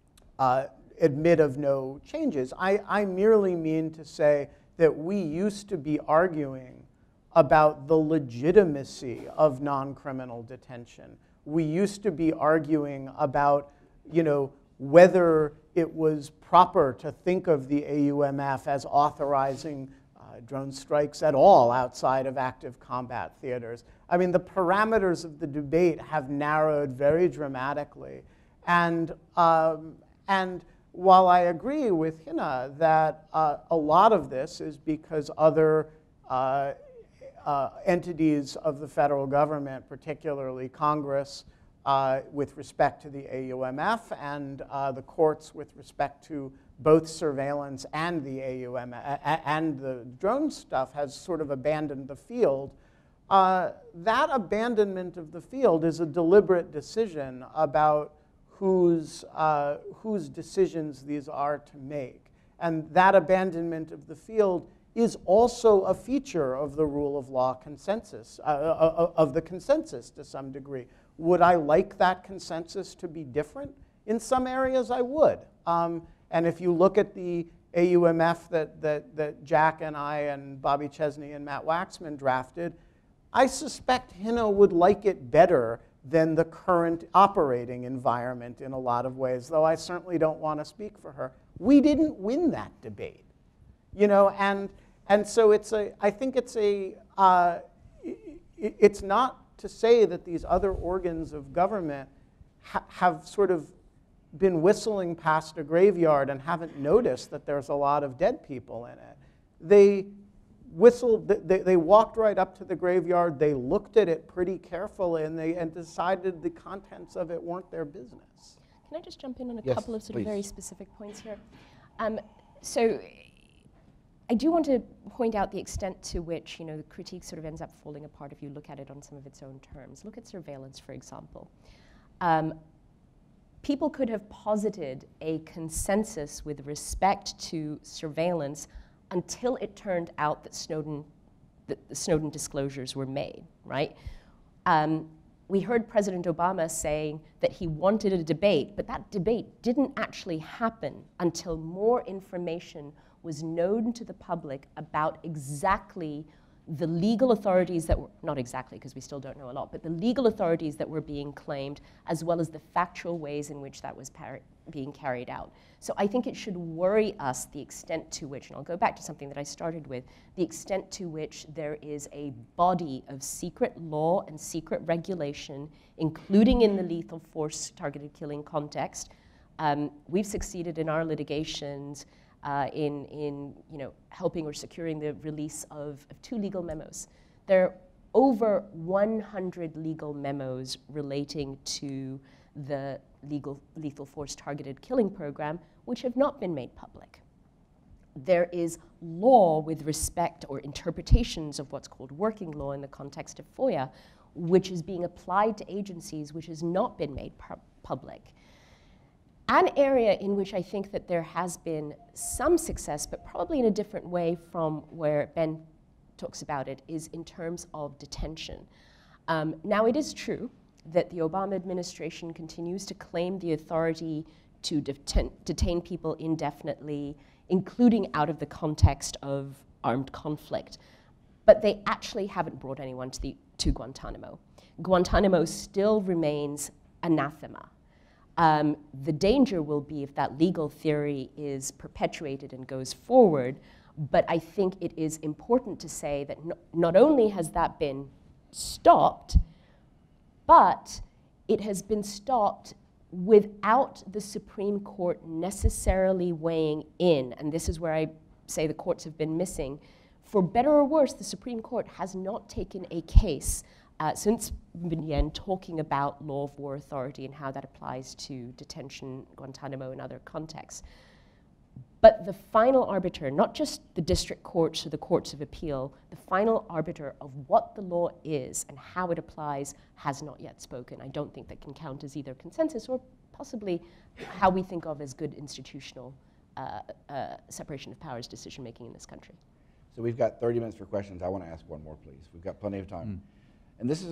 Speaker 4: admit of no changes. I merely mean to say that we used to be arguing about the legitimacy of non-criminal detention. We used to be arguing about, you know, whether it was proper to think of the AUMF as authorizing drone strikes at all outside of active combat theaters. I mean, the parameters of the debate have narrowed very dramatically. And while I agree with Hina that a lot of this is because other entities of the federal government, particularly Congress, with respect to the AUMF and the courts with respect to both surveillance and the AUMF and the drone stuff, has sort of abandoned the field. That abandonment of the field is a deliberate decision about whose decisions these are to make. And that abandonment of the field is also a feature of the rule of law consensus, of the consensus to some degree. Would I like that consensus to be different? In some areas, I would. And if you look at the AUMF that Jack and I and Bobby Chesney and Matt Waxman drafted, I suspect Hina would like it better than the current operating environment in a lot of ways, though I certainly don't want to speak for her. We didn't win that debate, you know, and so I think it's not to say that these other organs of government have sort of been whistling past a graveyard and haven't noticed that there's a lot of dead people in it. They whistled, they walked right up to the graveyard, they looked at it pretty carefully, and decided the contents of it weren't their business.
Speaker 3: Can I just jump in on a
Speaker 1: Yes,
Speaker 3: couple of sort
Speaker 1: please.
Speaker 3: of very specific points here? So I do want to point out the extent to which, you know, the critique sort of ends up falling apart if you look at it on some of its own terms. Look at surveillance, for example. People could have posited a consensus with respect to surveillance until it turned out that the Snowden disclosures were made, right? We heard President Obama saying that he wanted a debate, but that debate didn't actually happen until more information was known to the public about exactly the legal authorities that were, not exactly because we still don't know a lot, but the legal authorities that were being claimed, as well as the factual ways in which that was being carried out. So I think it should worry us the extent to which, and I'll go back to something that I started with, the extent to which there is a body of secret law and secret regulation, including in the lethal force targeted killing context. We've succeeded in our litigations in helping or securing the release of 2 legal memos. There are over 100 legal memos relating to the lethal force targeted killing program, which have not been made public. There is law with respect or interpretations of what's called working law in the context of FOIA, which is being applied to agencies which has not been made public. An area in which I think that there has been some success, but probably in a different way from where Ben talks about it, is in terms of detention. Now, it is true that the Obama administration continues to claim the authority to detain people indefinitely, including out of the context of armed conflict. But they actually haven't brought anyone to Guantanamo. Guantanamo still remains anathema. The danger will be if that legal theory is perpetuated and goes forward, but I think it is important to say that not only has that been stopped, but it has been stopped without the Supreme Court necessarily weighing in, and this is where I say the courts have been missing. For better or worse, the Supreme Court has not taken a case since Nguyen talking about law of war authority and how that applies to detention, Guantanamo, and other contexts. But the final arbiter, not just the district courts or the courts of appeal, the final arbiter of what the law is and how it applies has not yet spoken. I don't think that can count as either consensus or possibly how we think of as good institutional separation of powers decision-making in this country.
Speaker 1: So we've got 30 minutes for questions. I want to ask one more, please. We've got plenty of time. And this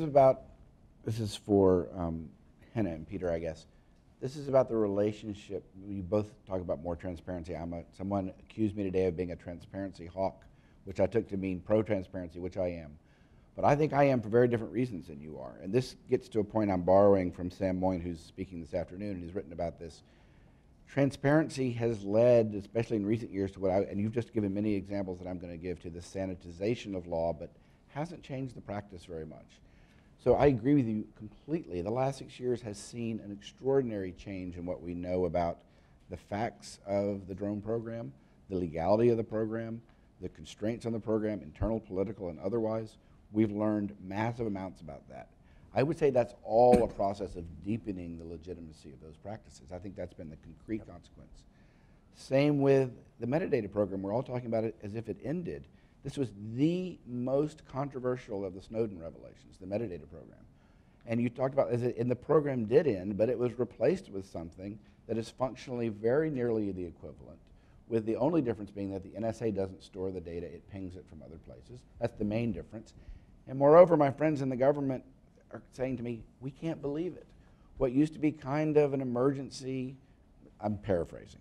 Speaker 1: is for Henna and Peter, I guess. This is about the relationship. You both talk about more transparency. Someone accused me today of being a transparency hawk, which I took to mean pro-transparency, which I am. But I think I am for very different reasons than you are. And this gets to a point I'm borrowing from Sam Moyne, who's speaking this afternoon, and he's written about this. Transparency has led, especially in recent years, to and you've just given many examples that I'm going to give, to the sanitization of law, but hasn't changed the practice very much. So I agree with you completely. The last 6 years has seen an extraordinary change in what we know about the facts of the drone program, the legality of the program, the constraints on the program, internal, political, and otherwise. We've learned massive amounts about that. I would say that's all a process of deepening the legitimacy of those practices. I think that's been the concrete consequence. Same with the metadata program. We're all talking about it as if it ended. This was the most controversial of the Snowden revelations, the metadata program. And you talked about, and the program did end, but it was replaced with something that is functionally very nearly the equivalent, with the only difference being that the NSA doesn't store the data, it pings it from other places. That's the main difference. And moreover, my friends in the government are saying to me, we can't believe it. What used to be kind of an emergency, I'm paraphrasing,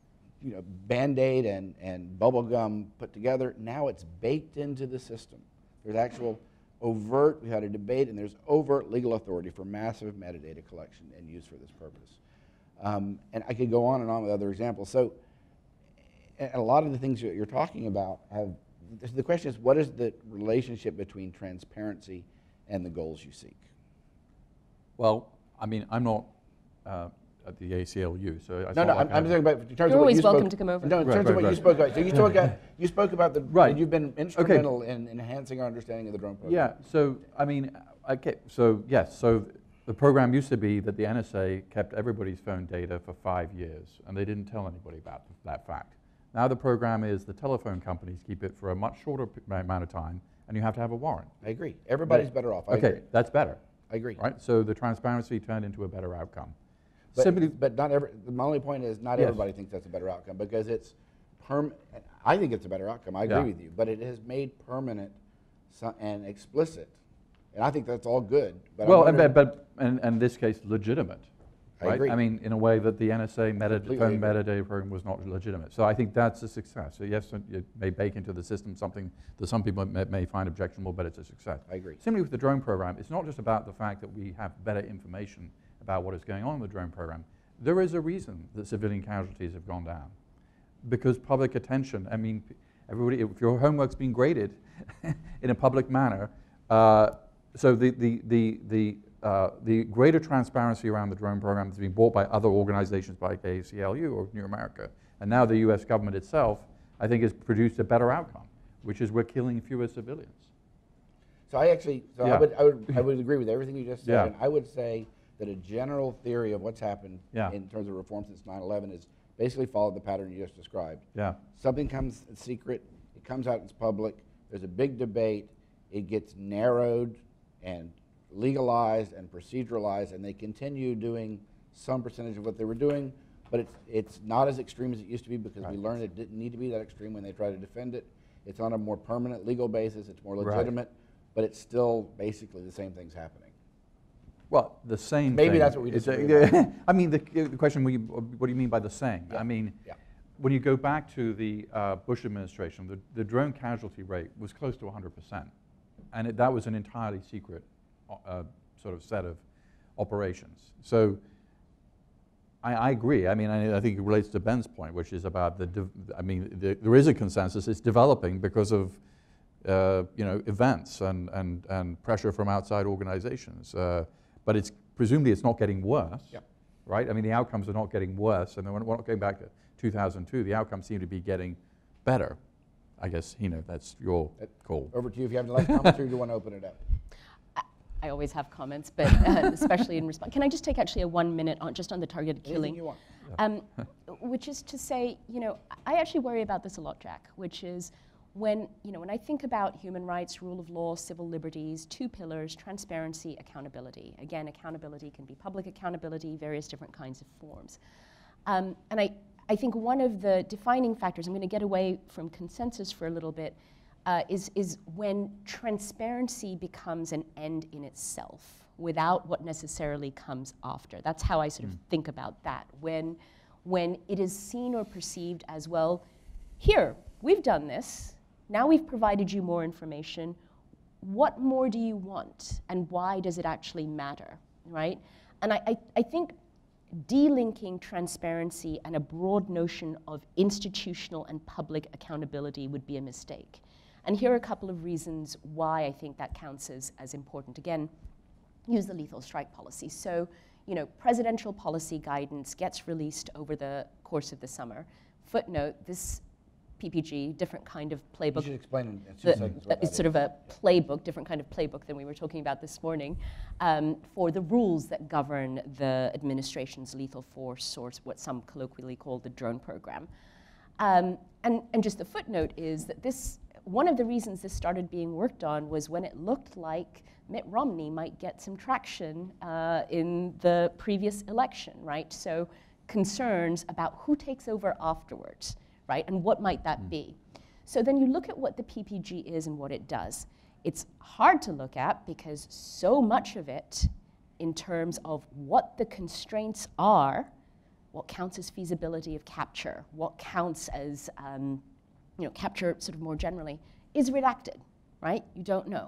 Speaker 1: Band-Aid and bubble gum put together, now it's baked into the system. There's actual overt, we had a debate, and there's overt legal authority for massive metadata collection and use for this purpose. And I could go on with other examples. So a lot of the things that you're talking about the question is, what is the relationship between transparency and the goals you seek?
Speaker 2: Well, I mean, I'm not at the ACLU, so
Speaker 1: I'm talking about in terms
Speaker 3: You're
Speaker 1: of what
Speaker 3: always
Speaker 1: you
Speaker 3: welcome
Speaker 1: spoke,
Speaker 3: to come over.
Speaker 1: No, in terms of what you spoke about. So you spoke about the
Speaker 2: right.
Speaker 1: You've been instrumental in enhancing our understanding of the drone program.
Speaker 2: Yeah. So I mean, so yes. So the program used to be that the NSA kept everybody's phone data for 5 years, and they didn't tell anybody about that fact. Now the program is the telephone companies keep it for a much shorter amount of time, and you have to have a warrant.
Speaker 1: I agree. Everybody's better off. I agree.
Speaker 2: That's better.
Speaker 1: I agree.
Speaker 2: Right. So the transparency turned into a better outcome.
Speaker 1: But not every. My only point is, not everybody thinks that's a better outcome because it's I think it's a better outcome. I agree with you, but it has made permanent and explicit, and I think that's all good. But
Speaker 2: well, but in this case, legitimate. right?
Speaker 1: agree.
Speaker 2: I mean, in a way that the NSA
Speaker 1: Completely
Speaker 2: phone
Speaker 1: agree.
Speaker 2: metadata program was not legitimate. So I think that's a success. So yes, it may bake into the system something that some people may find objectionable, but it's a success.
Speaker 1: I agree.
Speaker 2: Similarly with the drone program, it's not just about the fact that we have better information about what is going on in the drone program. There is a reason that civilian casualties have gone down. Because public attention, I mean, everybody, if your homework's being graded in a public manner, so the greater transparency around the drone program has been brought by other organizations like ACLU or New America, and now the US government itself, I think, has produced a better outcome, which is we're killing fewer civilians.
Speaker 1: So I actually, so
Speaker 2: Yeah.
Speaker 1: I would agree with everything you just said,
Speaker 2: Yeah.
Speaker 1: and I would say that a general theory of what's happened
Speaker 2: Yeah.
Speaker 1: in terms of reform since 9/11 is basically followed the pattern you just described.
Speaker 2: Yeah,
Speaker 1: Something comes in secret, it comes out in public, there's a big debate, it gets narrowed and legalized and proceduralized, and they continue doing some percentage of what they were doing, but it's not as extreme as it used to be because we learned it didn't need to be that extreme when they tried to defend it. It's on a more permanent legal basis, it's more legitimate, but it's still basically the same thing's happening.
Speaker 2: well, the same
Speaker 1: Maybe
Speaker 2: thing.
Speaker 1: that's what we
Speaker 2: It's
Speaker 1: disagree about.
Speaker 2: I mean, the question, what do you mean by the same?
Speaker 1: Yeah.
Speaker 2: I mean,
Speaker 1: Yeah.
Speaker 2: when you go back to the Bush administration, the drone casualty rate was close to 100%. And that was an entirely secret sort of set of operations. So I agree. I mean, I think it relates to Ben's point, which is about there is a consensus. It's developing because of events and pressure from outside organizations. But presumably it's not getting worse,
Speaker 1: Yep.
Speaker 2: right? I mean, the outcomes are not getting worse, and we're not going back to 2002. The outcomes seem to be getting better. I guess, that's your call.
Speaker 1: Over to you if you have any last comments or you want to open it up.
Speaker 3: I always have comments, but especially in response. Can I just take actually a 1 minute just on the targeted killing?
Speaker 1: Anything you want.
Speaker 3: Which is to say, I actually worry about this a lot, Jack, which is when I think about human rights, rule of law, civil liberties, 2 pillars, transparency, accountability. Again, accountability can be public accountability, various different kinds of forms. And I think one of the defining factors, I'm going to get away from consensus for a little bit, is when transparency becomes an end in itself without what necessarily comes after. That's how I sort of think about that. When it is seen or perceived as, well, here, we've done this, now we've provided you more information, what more do you want, and why does it actually matter, right? And I think delinking transparency and a broad notion of institutional and public accountability would be a mistake. And here are a couple of reasons why I think that counts as important. Again, use the lethal strike policy. So, presidential policy guidance gets released over the course of the summer. Footnote, this PPG, different kind of playbook.
Speaker 1: You should explain in 2 seconds what that
Speaker 3: It's sort of a playbook, different kind of playbook than we were talking about this morning, for the rules that govern the administration's lethal force, or what some colloquially call the drone program. And just the footnote is that one of the reasons this started being worked on was when it looked like Mitt Romney might get some traction in the previous election, right? So concerns about who takes over afterwards, right? And what might that be? So then you look at what the PPG is and what it does. It's hard to look at because so much of it, in terms of what the constraints are, what counts as feasibility of capture, what counts as capture sort of more generally, is redacted, right? You don't know.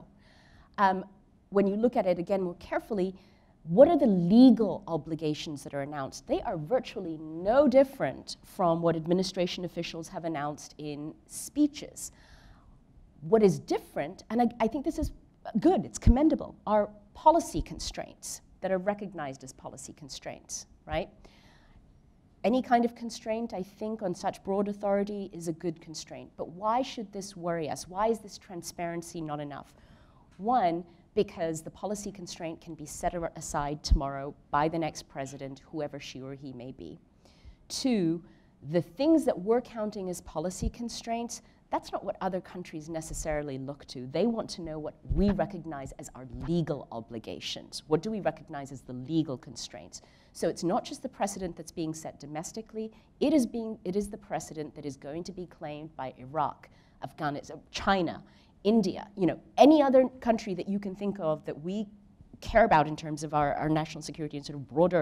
Speaker 3: When you look at it again more carefully, what are the legal obligations that are announced? They are virtually no different from what administration officials have announced in speeches. What is different, and I think this is good, it's commendable, are policy constraints that are recognized as policy constraints, right? Any kind of constraint, I think, on such broad authority is a good constraint. But why should this worry us? Why is this transparency not enough? One, because the policy constraint can be set aside tomorrow by the next president, whoever she or he may be. Two, the things that we're counting as policy constraints, that's not what other countries necessarily look to. They want to know what we recognize as our legal obligations. What do we recognize as the legal constraints? So it's not just the precedent that's being set domestically, it is the precedent that is going to be claimed by Iraq, Afghanistan, China, India, any other country that you can think of that we care about in terms of our national security and sort of broader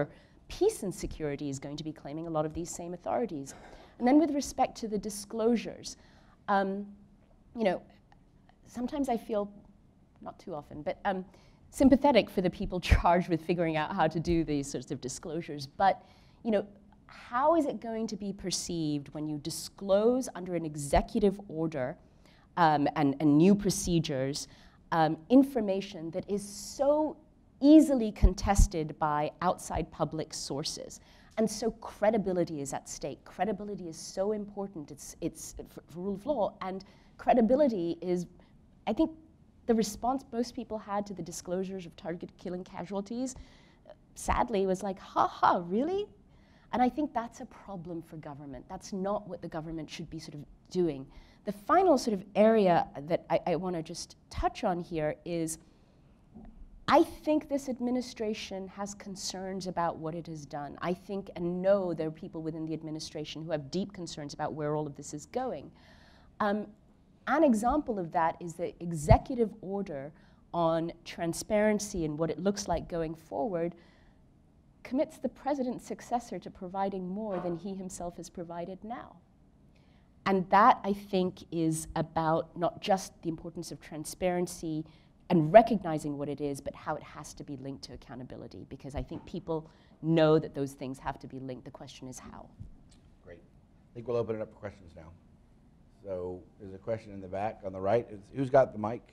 Speaker 3: peace and security is going to be claiming a lot of these same authorities. And then with respect to the disclosures, you know, sometimes I feel, not too often, but sympathetic for the people charged with figuring out how to do these sorts of disclosures. But, you know, how is it going to be perceived when you disclose under an executive order and new procedures information that is so easily contested by outside public sources? And so credibility is at stake. Credibility is so important. It's for rule of law, and credibility is, I think, the response most people had to the disclosures of targeted killing casualties, sadly, was like, ha ha, really? And I think that's a problem for government. That's not what the government should be sort of doing. The final sort of area that I want to just touch on here is, I think this administration has concerns about what it has done. I think and know there are people within the administration who have deep concerns about where all of this is going. An example of that is the executive order on transparency and what it looks like going forward commits the president's successor to providing more than he himself has provided now. And that, I think, is about not just the importance of transparency and recognizing what it is, but how it has to be linked to accountability, because I think people know that those things have to be linked. The question is how.
Speaker 1: Great. I think we'll open it up for questions now. So there's a question in the back on the right. Who's got the mic?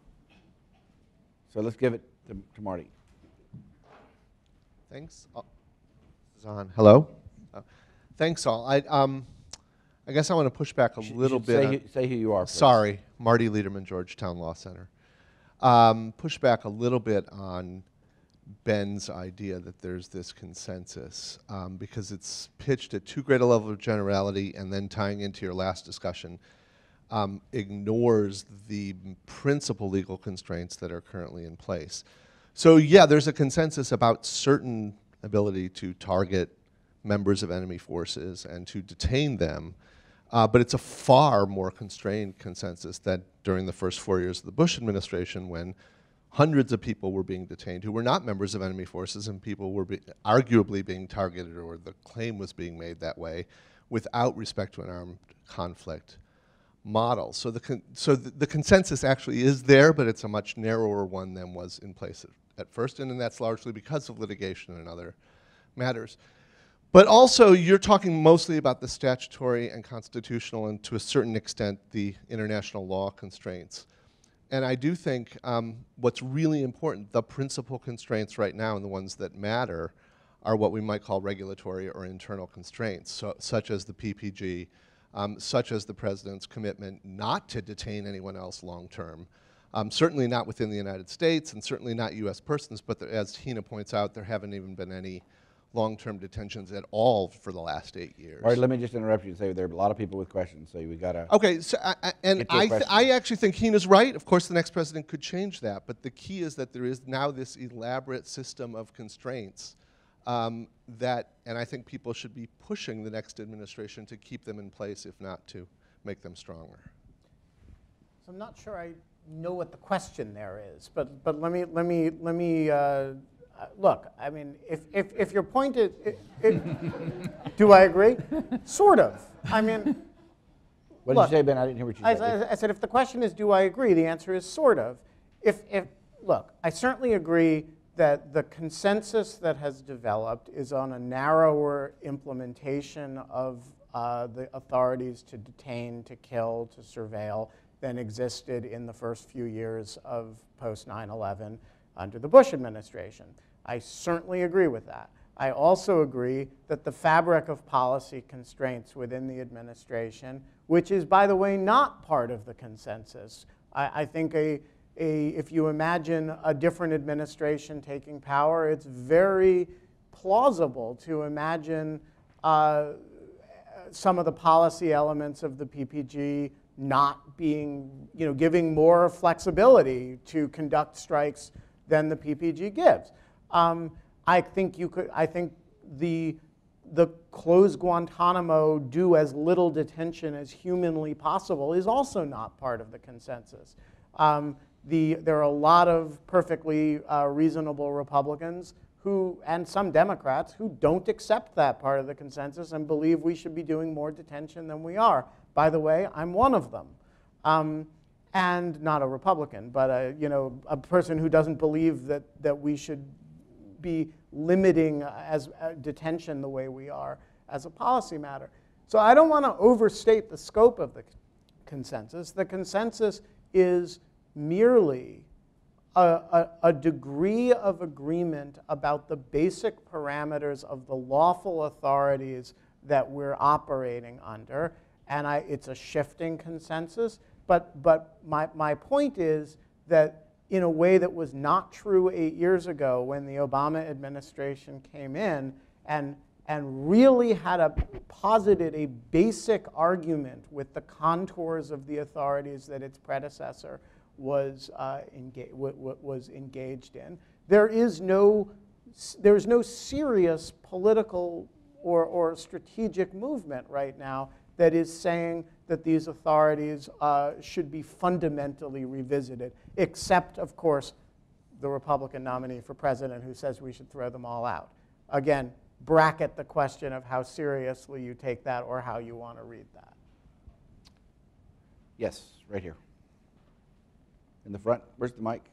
Speaker 1: So let's give it to Marty.
Speaker 5: Thanks. Oh, this is on. Hello. Thanks all. I guess I want to push back a little bit.
Speaker 1: Say who you are, please.
Speaker 5: Sorry, Marty Lederman, Georgetown Law Center. Push back a little bit on Ben's idea that there's this consensus, because it's pitched at too great a level of generality, and then tying into your last discussion, ignores the principal legal constraints that are currently in place. So yeah, there's a consensus about certain ability to target members of enemy forces and to detain them, but it's a far more constrained consensus than during the first 4 years of the Bush administration, when hundreds of people were being detained who were not members of enemy forces, and people were arguably being targeted, or the claim was being made that way, without respect to an armed conflict model. So the consensus actually is there, but it's a much narrower one than was in place at first, and that's largely because of litigation and other matters. But also, you're talking mostly about the statutory and constitutional, and to a certain extent, the international law constraints. And I do think what's really important, the principal constraints right now and the ones that matter, are what we might call regulatory or internal constraints, such as the PPG, such as the president's commitment not to detain anyone else long term. Certainly not within the United States, and certainly not US persons, but as Hina points out, there haven't even been any long-term detentions at all for the last 8 years.
Speaker 1: All right, let me just interrupt you and say there are a lot of people with questions, so we got to.
Speaker 5: Okay, so I actually think Hina's right. Of course, the next president could change that, but the key is that there is now this elaborate system of constraints that, and I think people should be pushing the next administration to keep them in place, if not to make them stronger.
Speaker 4: So I'm not sure I know what the question there is, but let me look. I mean, if your point is, do I agree? Sort of. I mean,
Speaker 1: what did you say, Ben? I didn't hear what you said.
Speaker 4: I said if the question is, do I agree? The answer is sort of. Look, I certainly agree that the consensus that has developed is on a narrower implementation of the authorities to detain, to kill, to surveil than existed in the first few years of post 9/11 under the Bush administration. I certainly agree with that. I also agree that the fabric of policy constraints within the administration, which is, by the way, not part of the consensus. I think if you imagine a different administration taking power, it's very plausible to imagine some of the policy elements of the PPG not being, giving more flexibility to conduct strikes than the PPG gives. I think the close Guantanamo, do as little detention as humanly possible is also not part of the consensus. There are a lot of perfectly reasonable Republicans and some Democrats who don't accept that part of the consensus and believe we should be doing more detention than we are. By the way, I'm one of them. And not a Republican, but a person who doesn't believe that we should be limiting detention the way we are as a policy matter. So I don't want to overstate the scope of the consensus. The consensus is merely a degree of agreement about the basic parameters of the lawful authorities that we're operating under. And it's a shifting consensus. But my point is that in a way that was not true 8 years ago when the Obama administration came in and really had posited a basic argument with the contours of the authorities that its predecessor was engaged in. There's no serious political or strategic movement right now that is saying that these authorities should be fundamentally revisited, except, of course, the Republican nominee for president who says we should throw them all out. Again, bracket the question of how seriously you take that or how you want to read that.
Speaker 1: Yes, right here. In the front. Where's the mic?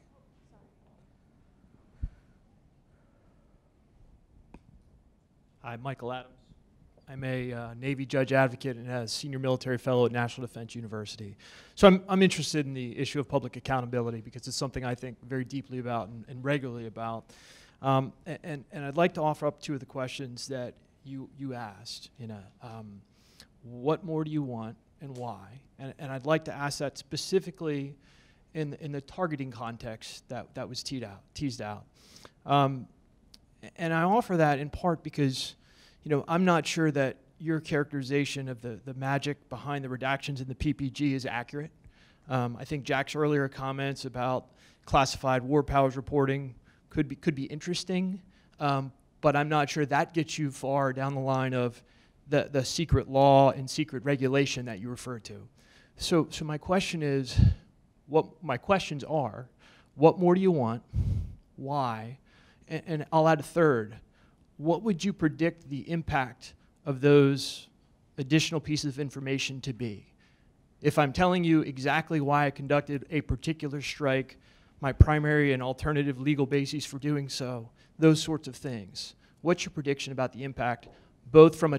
Speaker 6: Hi, Michael Adams. I'm a Navy judge advocate and a senior military fellow at National Defense University. So I'm interested in the issue of public accountability because it's something I think very deeply about and regularly about. And I'd like to offer up two of the questions that you asked. What more do you want and why? And I'd like to ask that specifically in the targeting context that was teased out. And I offer that in part because I'm not sure that your characterization of the magic behind the redactions in the PPG is accurate. I think Jack's earlier comments about classified war powers reporting could be interesting, but I'm not sure that gets you far down the line of the secret law and secret regulation that you referred to. So my question is, my questions are, what more do you want? Why? And I'll add a third. What would you predict the impact of those additional pieces of information to be? If I'm telling you exactly why I conducted a particular strike, my primary and alternative legal bases for doing so, those sorts of things, what's your prediction about the impact, both from a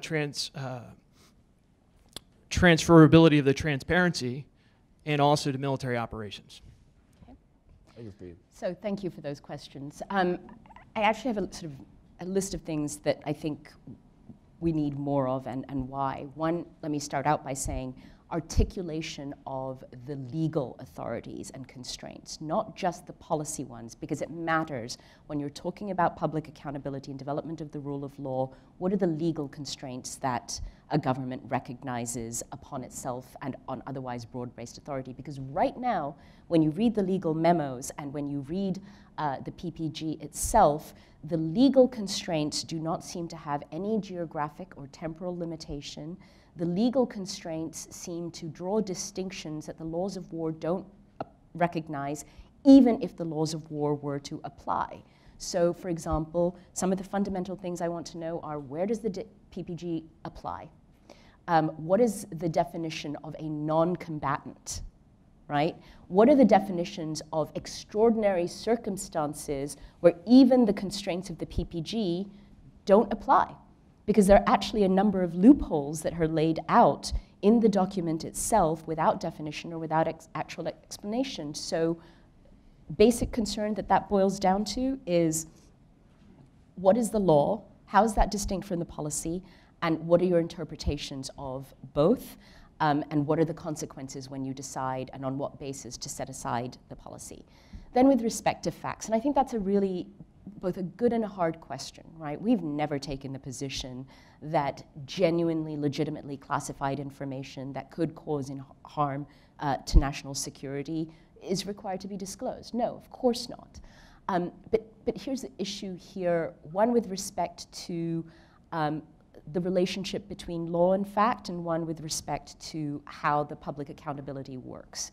Speaker 6: transferability of the transparency and also to military operations?
Speaker 3: Okay. So thank you for those questions. I actually have a list of things that I think we need more of and why. One, let me start out by saying articulation of the legal authorities and constraints, not just the policy ones, because it matters when you're talking about public accountability and development of the rule of law. What are the legal constraints that a government recognizes upon itself and on otherwise broad-based authority? Because right now, when you read the legal memos and when you read the PPG itself, the legal constraints do not seem to have any geographic or temporal limitation. The legal constraints seem to draw distinctions that the laws of war don't recognize, even if the laws of war were to apply. So, for example, some of the fundamental things I want to know are, where does the PPG apply? What is the definition of a non-combatant, right? What are the definitions of extraordinary circumstances where even the constraints of the PPG don't apply? Because there are actually a number of loopholes that are laid out in the document itself without definition or without actual explanation. So basic concern that boils down to is, what is the law? How is that distinct from the policy? And what are your interpretations of both? And what are the consequences when you decide and on what basis to set aside the policy? Then with respect to facts, and I think that's a really both a good and a hard question, right? We've never taken the position that genuinely, legitimately classified information that could cause harm to national security is required to be disclosed. No, of course not. But here's the issue here, one with respect to the relationship between law and fact, and one with respect to how the public accountability works.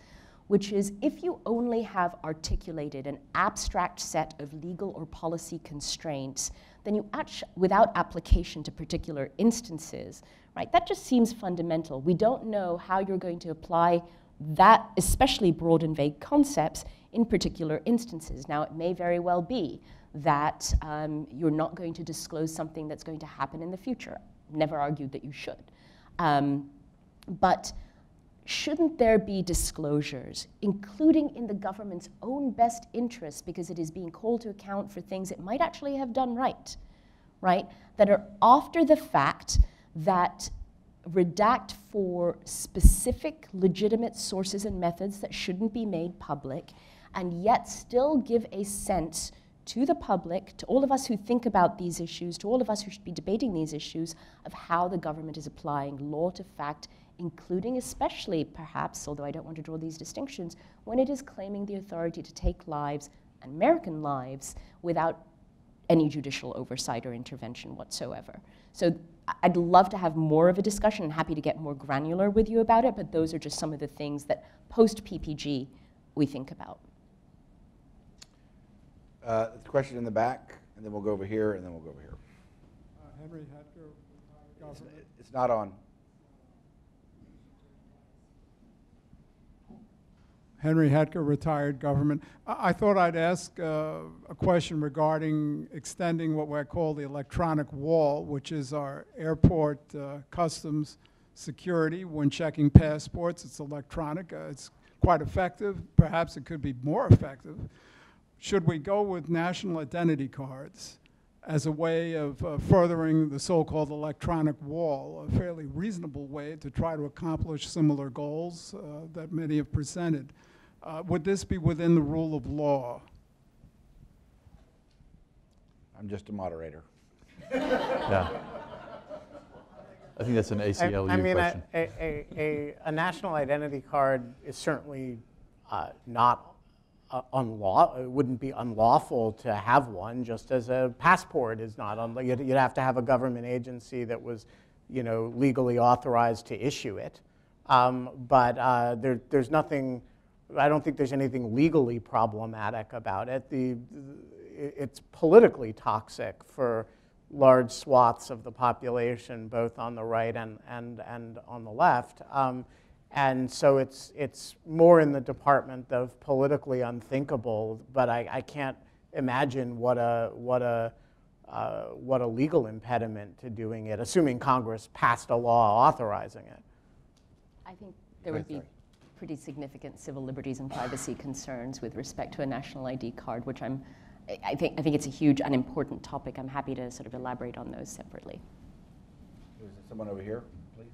Speaker 3: which is if you only have articulated an abstract set of legal or policy constraints, then you without application to particular instances, right? That just seems fundamental. We don't know how you're going to apply that, especially broad and vague concepts, in particular instances. Now, it may very well be that you're not going to disclose something that's going to happen in the future. Never argued that you should. But shouldn't there be disclosures, including in the government's own best interest, because it is being called to account for things it might actually have done right, that are after the fact, that redact for specific legitimate sources and methods that shouldn't be made public, and yet still give a sense to the public, to all of us who think about these issues, to all of us who should be debating these issues, of how the government is applying law to fact, including especially perhaps, although I don't want to draw these distinctions, when it is claiming the authority to take lives, American lives, without any judicial oversight or intervention whatsoever. So I'd love to have more of a discussion, and happy to get more granular with you about it, but those are just some of the things that post-PPG we think about.
Speaker 1: The question in the back, and then we'll go over here, and then we'll go over here.
Speaker 7: Henry Hetker, government.
Speaker 1: It's not on.
Speaker 7: Henry Hetker, retired government. I thought I'd ask a question regarding extending what I call the electronic wall, which is our airport customs security. When checking passports, it's electronic. It's quite effective. Perhaps it could be more effective. Should we go with national identity cards as a way of furthering the so-called electronic wall, a fairly reasonable way to try to accomplish similar goals that many have presented? Would this be within the rule of law?
Speaker 1: I'm just a moderator.
Speaker 2: Yeah. I think that's an ACLU
Speaker 4: I mean,
Speaker 2: question.
Speaker 4: a national identity card is certainly not it wouldn't be unlawful to have one, just as a passport is not unlawful. You'd have to have a government agency that was, legally authorized to issue it. But there's nothing. I don't think there's anything legally problematic about it. It's politically toxic for large swaths of the population, both on the right and on the left. And so it's more in the department of politically unthinkable, but I can't imagine what a legal impediment to doing it, assuming Congress passed a law authorizing it.
Speaker 3: I think there would be pretty significant civil liberties and privacy concerns with respect to a national ID card, which I think it's a huge and important topic. I'm happy to sort of elaborate on those separately.
Speaker 1: Is there someone over here, please?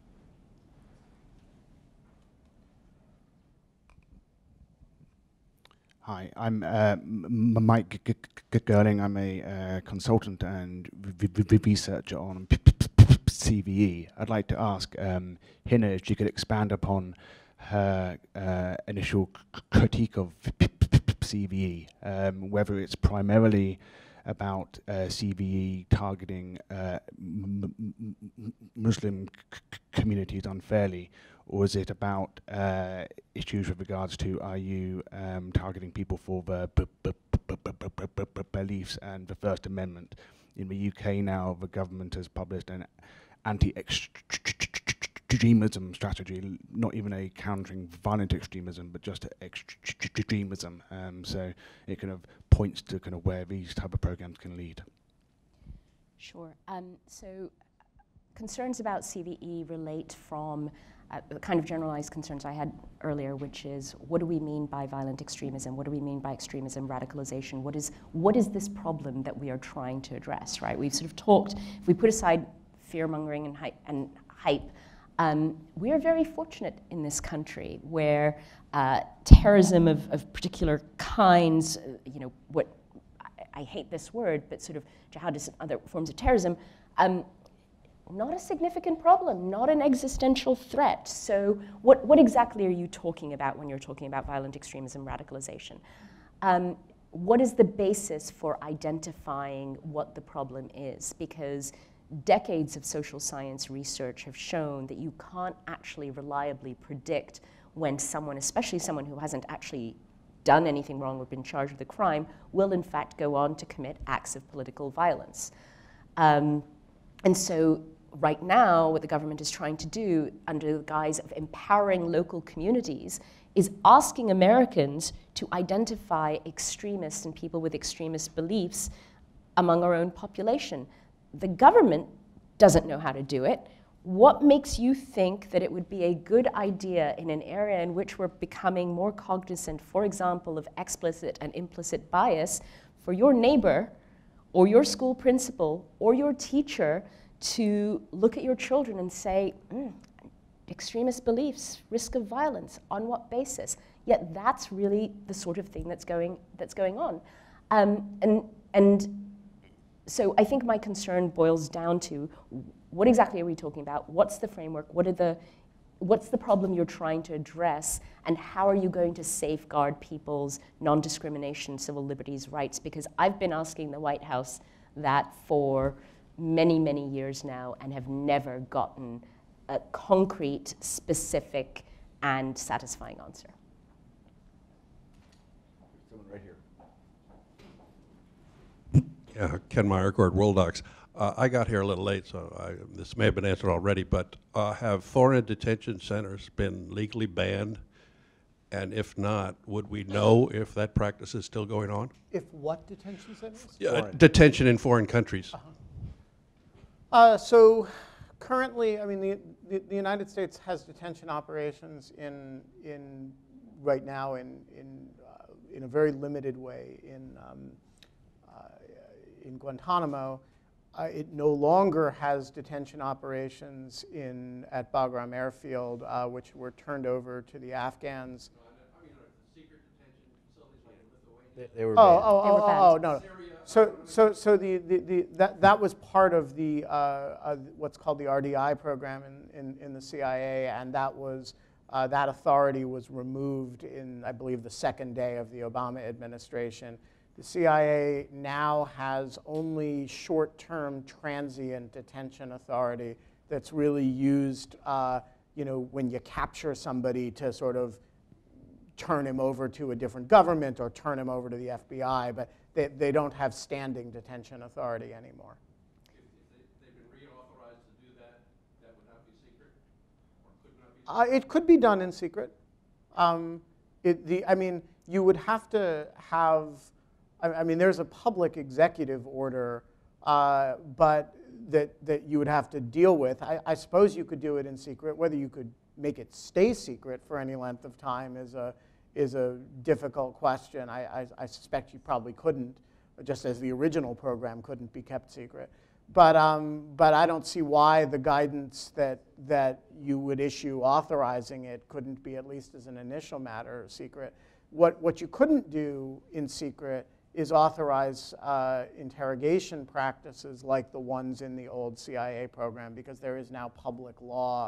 Speaker 8: Hi, I'm Mike Gerling. I'm a consultant and researcher on CVE. I'd like to ask Hina if she could expand upon her initial critique of CVE, whether it's primarily about CVE targeting Muslim communities unfairly, or is it about issues with regards to are you targeting people for their beliefs and the First Amendment? In the UK now, the government has published an anti-extremism strategy, not even a countering violent extremism, but just extremism. So it kind of points to kind of where these type of programs can lead.
Speaker 3: Sure. So concerns about CVE relate from the kind of generalized concerns I had earlier, which is what do we mean by violent extremism? What do we mean by extremism, radicalization? What is this problem that we are trying to address, right? We've sort of talked, if we put aside fear-mongering and hype, we are very fortunate in this country where terrorism of particular kinds, what I hate this word, but sort of jihadists and other forms of terrorism, not a significant problem, not an existential threat. So what exactly are you talking about when you're talking about violent extremism, radicalization? What is the basis for identifying what the problem is? Because decades of social science research have shown that you can't actually reliably predict when someone, especially someone who hasn't actually done anything wrong or been charged with a crime, will in fact go on to commit acts of political violence. And so right now, what the government is trying to do under the guise of empowering local communities is asking Americans to identify extremists and people with extremist beliefs among our own population. The government doesn't know how to do it. What makes you think that it would be a good idea in an area in which we're becoming more cognizant, for example, of explicit and implicit bias, for your neighbor or your school principal or your teacher to look at your children and say, extremist beliefs, risk of violence, on what basis? Yet that's really the sort of thing that's going on. And so I think my concern boils down to what exactly are we talking about? What's the framework? What's the problem you're trying to address? And how are you going to safeguard people's non-discrimination, civil liberties, rights? Because I've been asking the White House that for many, many years now and have never gotten a concrete, specific, and satisfying answer.
Speaker 1: Someone right here.
Speaker 9: Yeah, Ken Meyer, Gord World Docs. I got here a little late, so this may have been answered already, but have foreign detention centers been legally banned? And if not, would we know if that practice is still going on?
Speaker 4: If what detention centers?
Speaker 9: Yeah, detention in foreign countries.
Speaker 4: So currently, I mean, the United States has detention operations in right now in a very limited way in Guantanamo. It no longer has detention operations at Bagram Airfield, which were turned over to the Afghans.
Speaker 9: I mean, secret detention facilities like Lithuania.
Speaker 1: They were
Speaker 4: No. So that was part of the what's called the RDI program in the CIA, and that was that authority was removed in, I believe, the second day of the Obama administration. The CIA now has only short-term transient detention authority that's really used, when you capture somebody to sort of turn him over to a different government or turn him over to the FBI, but they don't have standing detention authority anymore.
Speaker 9: If they've been reauthorized to do that, that would not be secret? Or could not be secret?
Speaker 4: It could be done in secret. I mean, you would have to have, I mean, there's a public executive order, but that you would have to deal with. I suppose you could do it in secret. Whether you could make it stay secret for any length of time is a difficult question. I suspect you probably couldn't, just as the original program couldn't be kept secret. But I don't see why the guidance that you would issue authorizing it couldn't be, at least as an initial matter, secret. What you couldn't do in secret is authorize interrogation practices like the ones in the old CIA program, because there is now public law,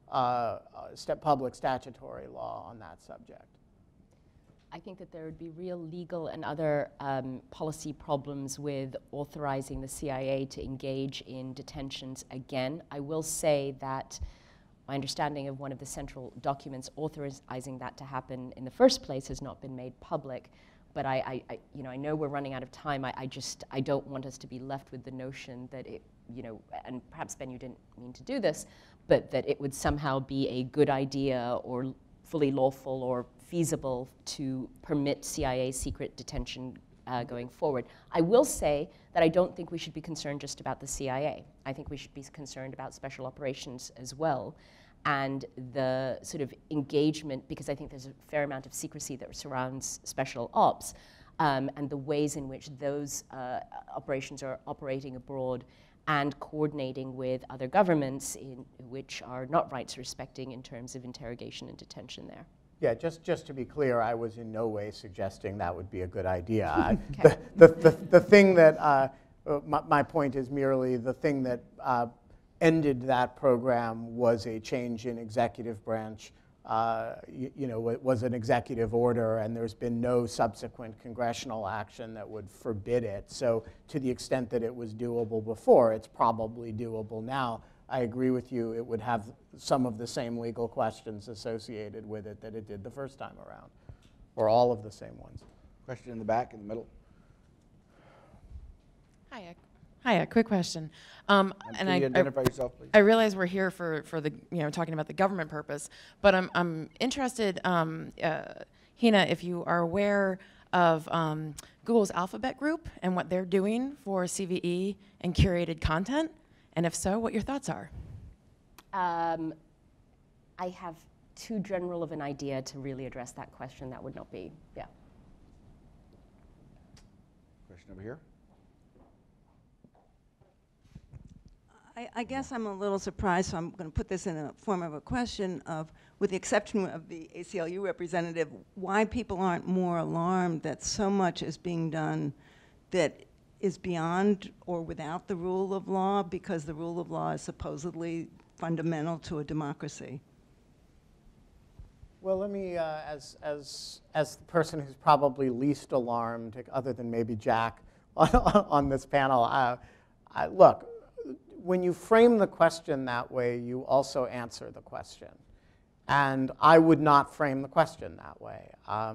Speaker 4: public statutory law on that subject.
Speaker 3: I think that there would be real legal and other policy problems with authorizing the CIA to engage in detentions again. I will say that my understanding of one of the central documents authorizing that to happen in the first place has not been made public. But I know we're running out of time. I don't want us to be left with the notion that it, and perhaps Ben, you didn't mean to do this, but that it would somehow be a good idea or fully lawful or feasible to permit CIA secret detention going forward. I will say that I don't think we should be concerned just about the CIA. I think we should be concerned about special operations as well, and the sort of engagement, because I think there's a fair amount of secrecy that surrounds special ops, and the ways in which those operations are operating abroad and coordinating with other governments which are not rights respecting in terms of interrogation and detention there.
Speaker 4: Yeah, just to be clear, I was in no way suggesting that would be a good idea.
Speaker 3: Okay.
Speaker 4: The thing that, my point is merely the thing that ended that program was a change in executive branch. It was an executive order, and there's been no subsequent congressional action that would forbid it. So to the extent that it was doable before, it's probably doable now. I agree with you, it would have some of the same legal questions associated with it that it did the first time around, or all of the same ones.
Speaker 1: Question in the back, in the middle.
Speaker 10: Hi, a quick question.
Speaker 1: Can you identify yourself, please?
Speaker 10: I realize we're here for the talking about the government purpose, but I'm interested, Hina, if you are aware of Google's Alphabet Group and what they're doing for CVE and curated content, and if so, what your thoughts are.
Speaker 3: I have too general of an idea to really address that question. That would not be, yeah.
Speaker 1: Question over here.
Speaker 11: I guess I'm a little surprised, so I'm going to put this in a form of a question of, with the exception of the ACLU representative, why people aren't more alarmed that so much is being done that is beyond or without the rule of law, because the rule of law is supposedly fundamental to a democracy.
Speaker 4: Well, let me, as the person who's probably least alarmed, other than maybe Jack, on this panel, look, when you frame the question that way, you also answer the question. And I would not frame the question that way.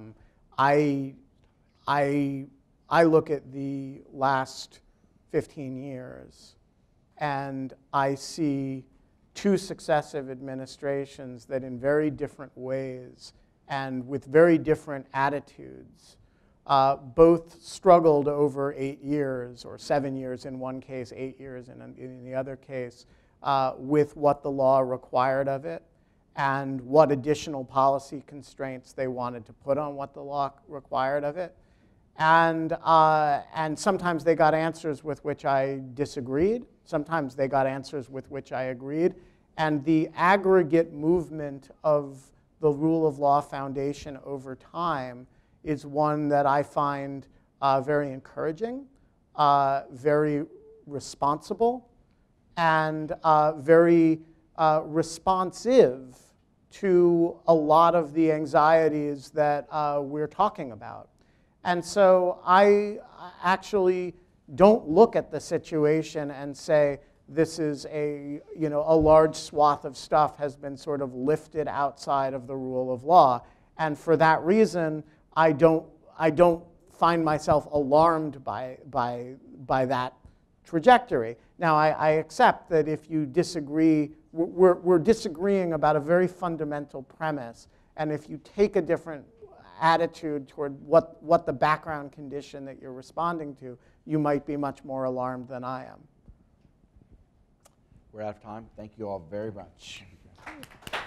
Speaker 4: I look at the last 15 years, and I see two successive administrations that in very different ways and with very different attitudes both struggled over 8 years, or 7 years in one case, 8 years in the other case, with what the law required of it and what additional policy constraints they wanted to put on what the law required of it. And sometimes they got answers with which I disagreed. Sometimes they got answers with which I agreed. And the aggregate movement of the rule of law foundation over time is one that I find very encouraging, very responsible, and very responsive to a lot of the anxieties that we're talking about. And so I actually don't look at the situation and say this is a large swath of stuff has been sort of lifted outside of the rule of law. And for that reason, I don't find myself alarmed by that trajectory. Now, I accept that if you disagree, we're disagreeing about a very fundamental premise. And if you take a different attitude toward what the background condition that you're responding to, you might be much more alarmed than I am.
Speaker 1: We're out of time. Thank you all very much. That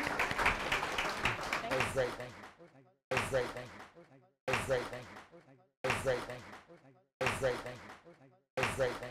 Speaker 1: was great. Thank you. That was great. Thank you. That was great. Thank you. That was great. Thank you. That was great. Thank you. That was great. Thank you. That was great. Thank you.